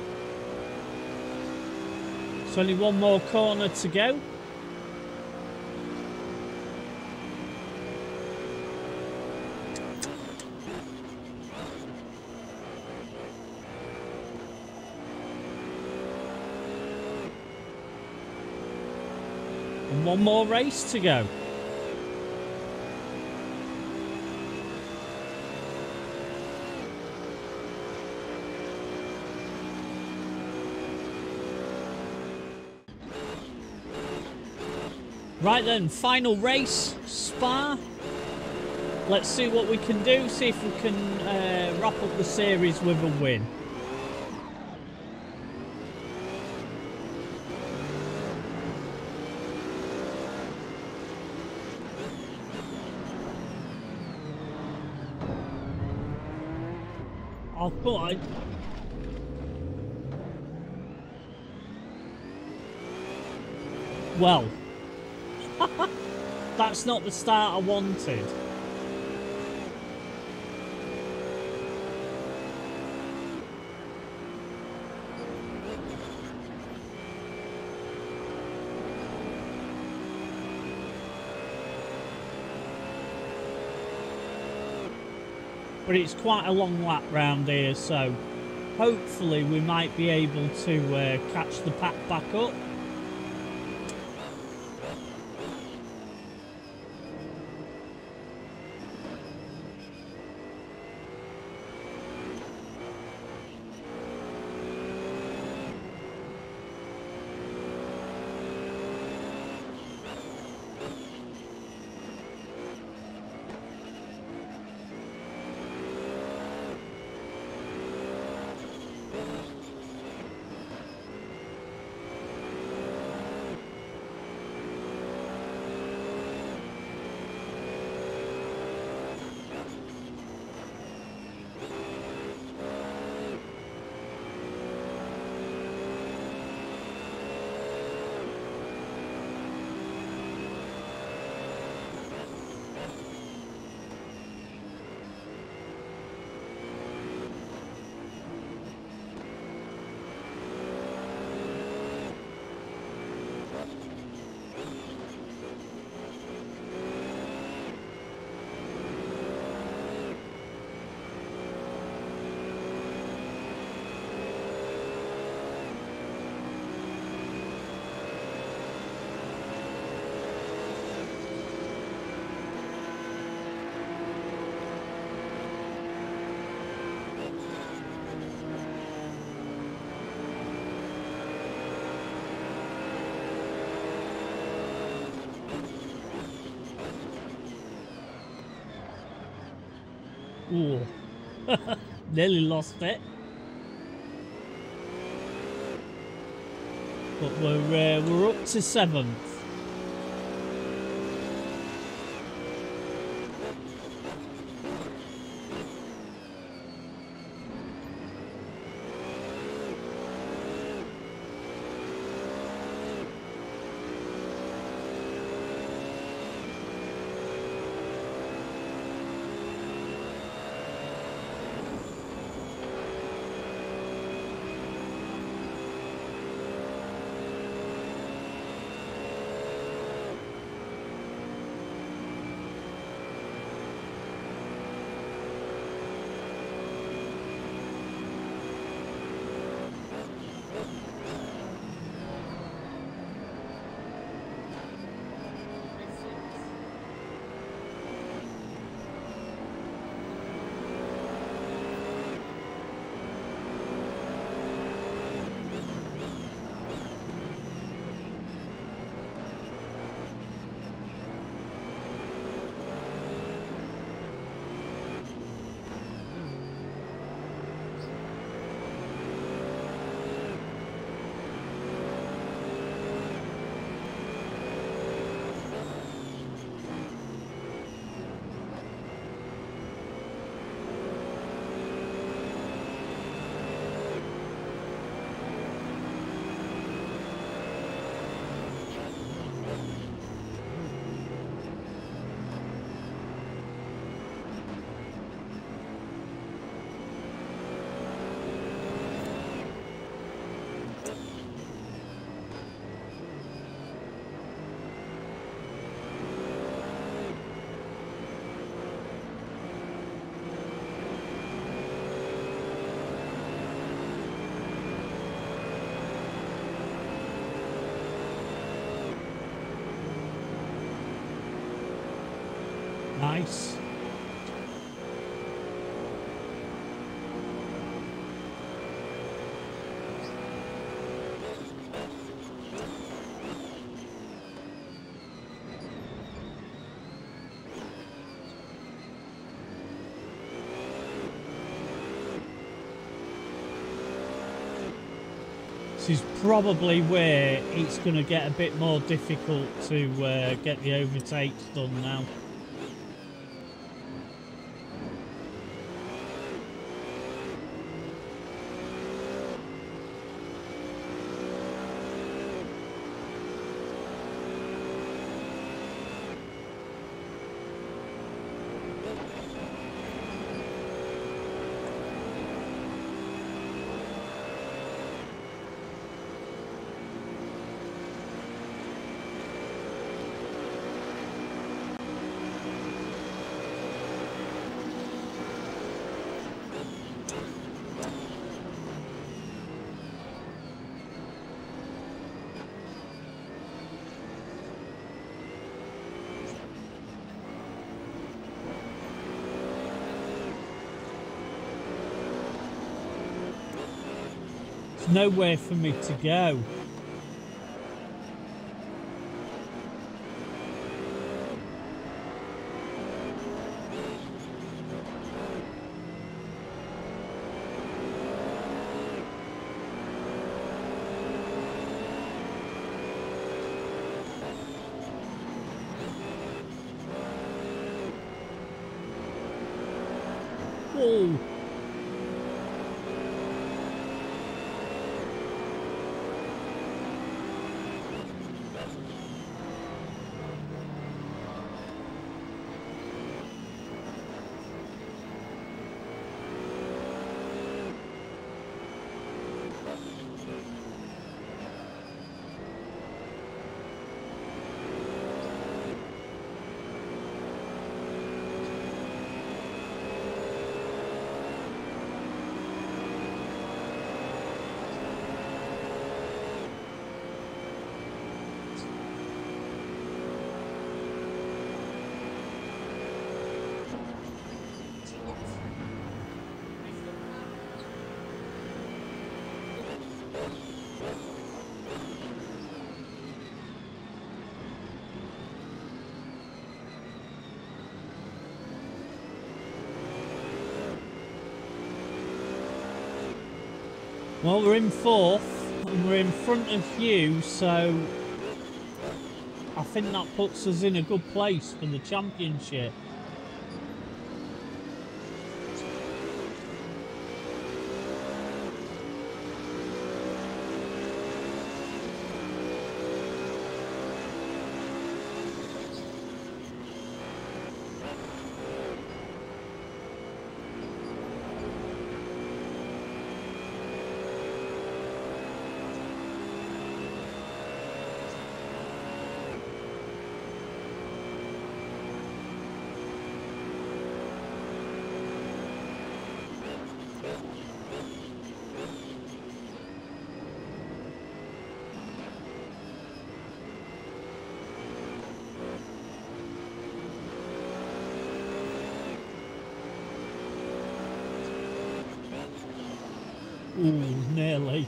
It's only one more corner to go. And one more race to go. Right then, final race, Spa. Let's see what we can do, see if we can uh, wrap up the series with a win. I thought I'd... Well, that's not the start I wanted. But it's quite a long lap round here, so hopefully we might be able to uh, catch the pack back up. Ooh, nearly lost it. But we're uh, we're up to seventh. Nice. This is probably where it's going to get a bit more difficult to uh, get the overtakes done now. There's nowhere for me to go. Whoa. Well, we're in fourth, and we're in front of you, so I think that puts us in a good place for the championship. Ooh, nearly.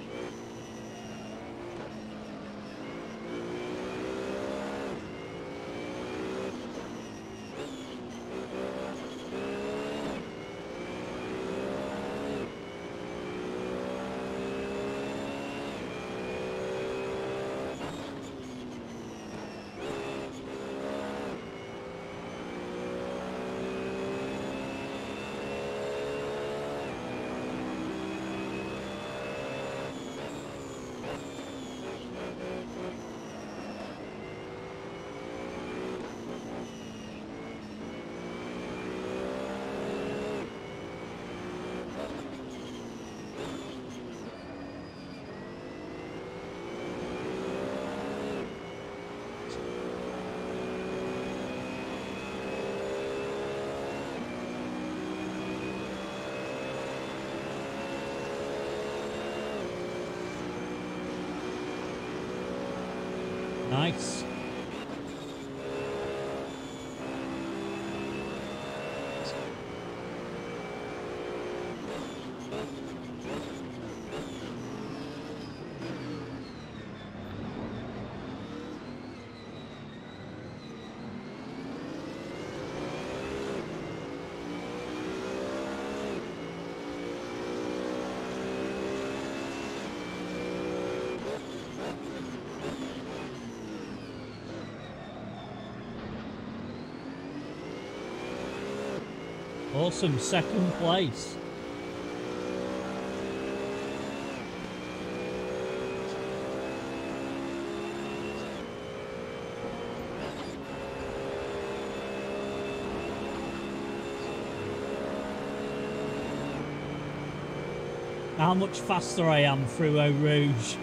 Nice. Awesome, second place. How much faster I am through Eau Rouge.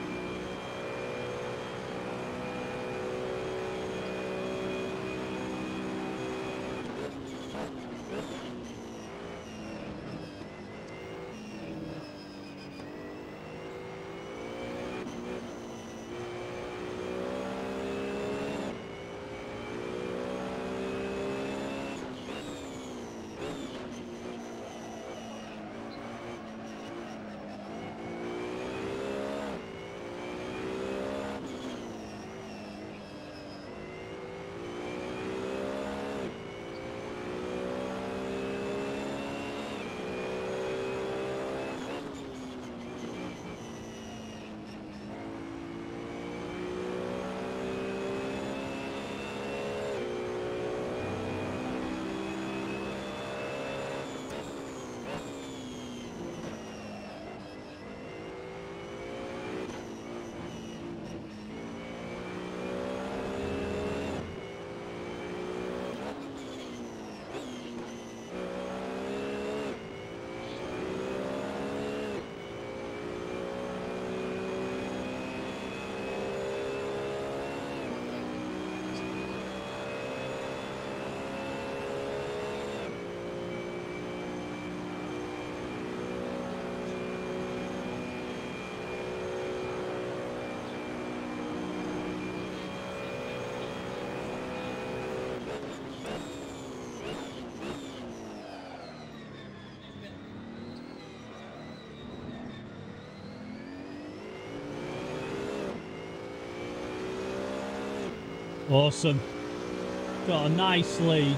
Awesome. Got a nice lead.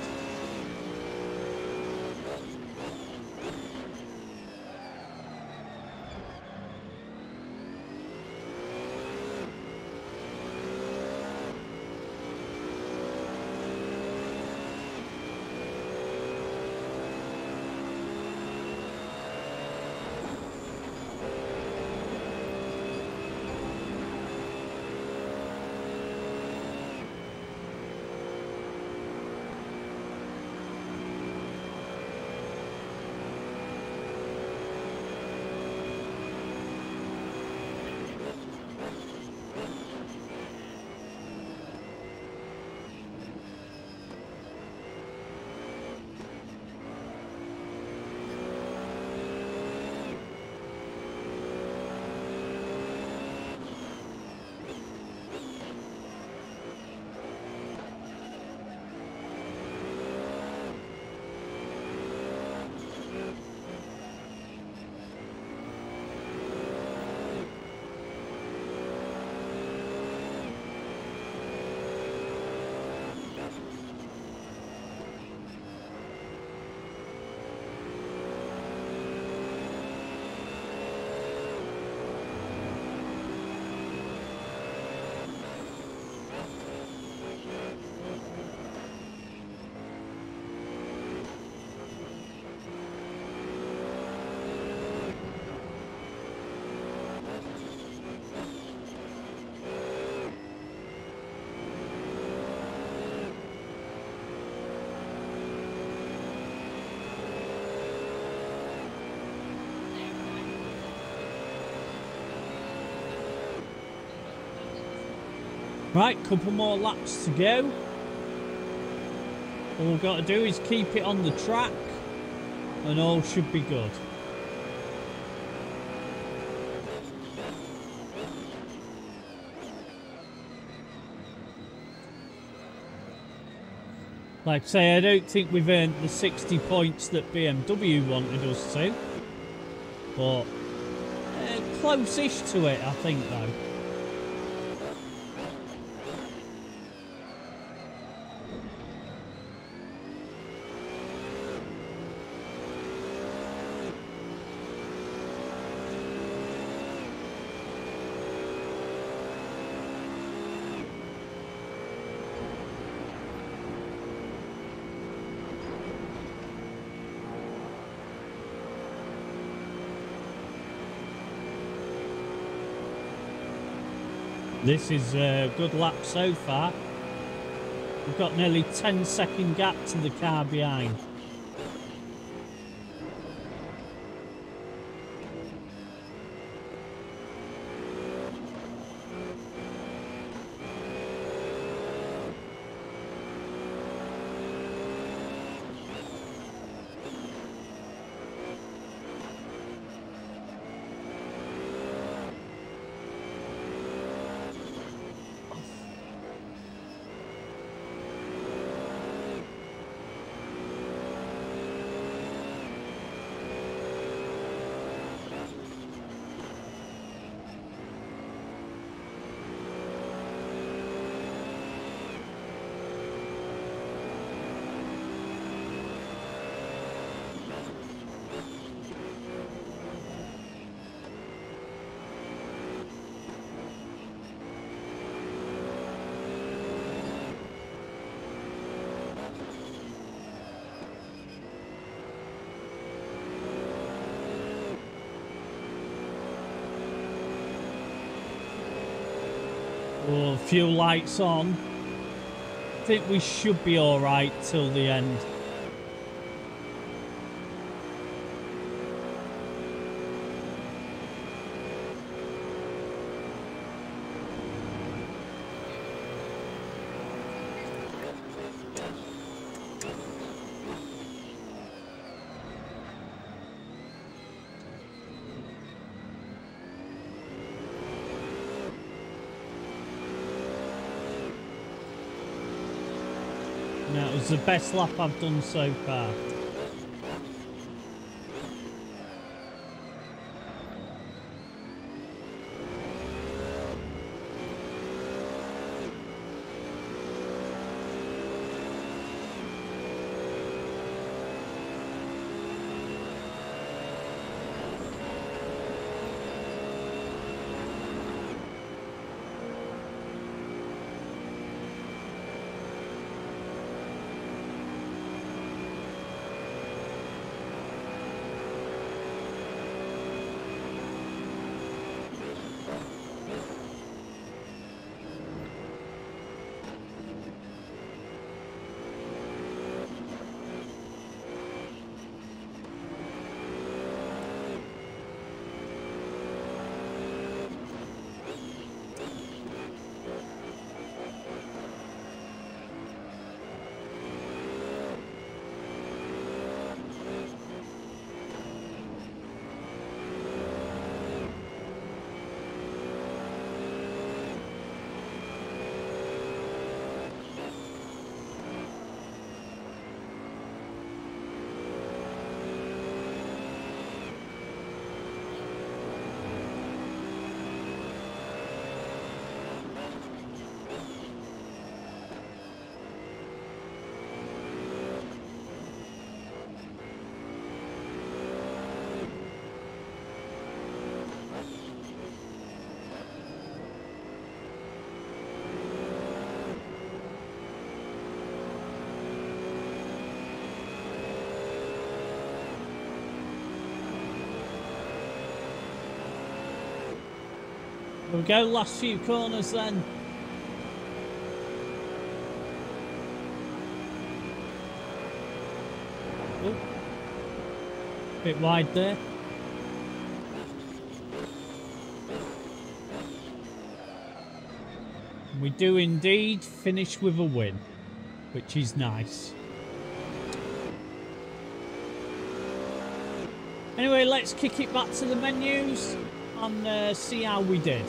Right, couple more laps to go. All we've got to do is keep it on the track and all should be good. Like I say, I don't think we've earned the sixty points that B M W wanted us to. But uh, close-ish to it, I think, though. This is a good lap so far. We've got nearly ten second gap to the car behind. Oh, fuel lights on. I think we should be all right till the end. That was the best lap I've done so far. There we go, last few corners then. Oh, bit wide there. We do indeed finish with a win, which is nice. Anyway, let's kick it back to the menus and uh, see how we did.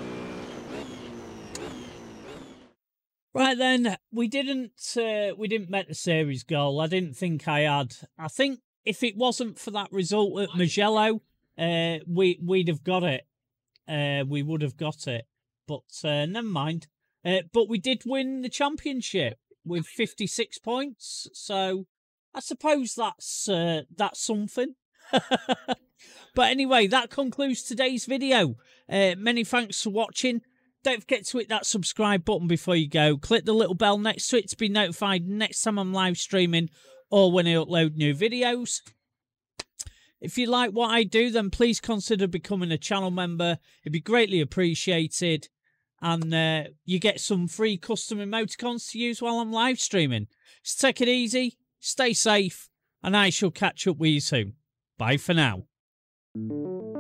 Right then, we didn't uh, we didn't make the series goal. I didn't think I had. I think if it wasn't for that result at Mugello, uh, we we'd have got it. Uh, we would have got it, but uh, never mind. Uh, but we did win the championship with fifty-six points, so I suppose that's uh, that's something. But anyway, that concludes today's video. Uh, many thanks for watching. Don't forget to hit that subscribe button before you go. Click the little bell next to it to be notified next time I'm live streaming or when I upload new videos. If you like what I do, then please consider becoming a channel member. It'd be greatly appreciated. and uh, you get some free custom emoticons to use while I'm live streaming. So take it easy, stay safe, and I shall catch up with you soon. Bye for now.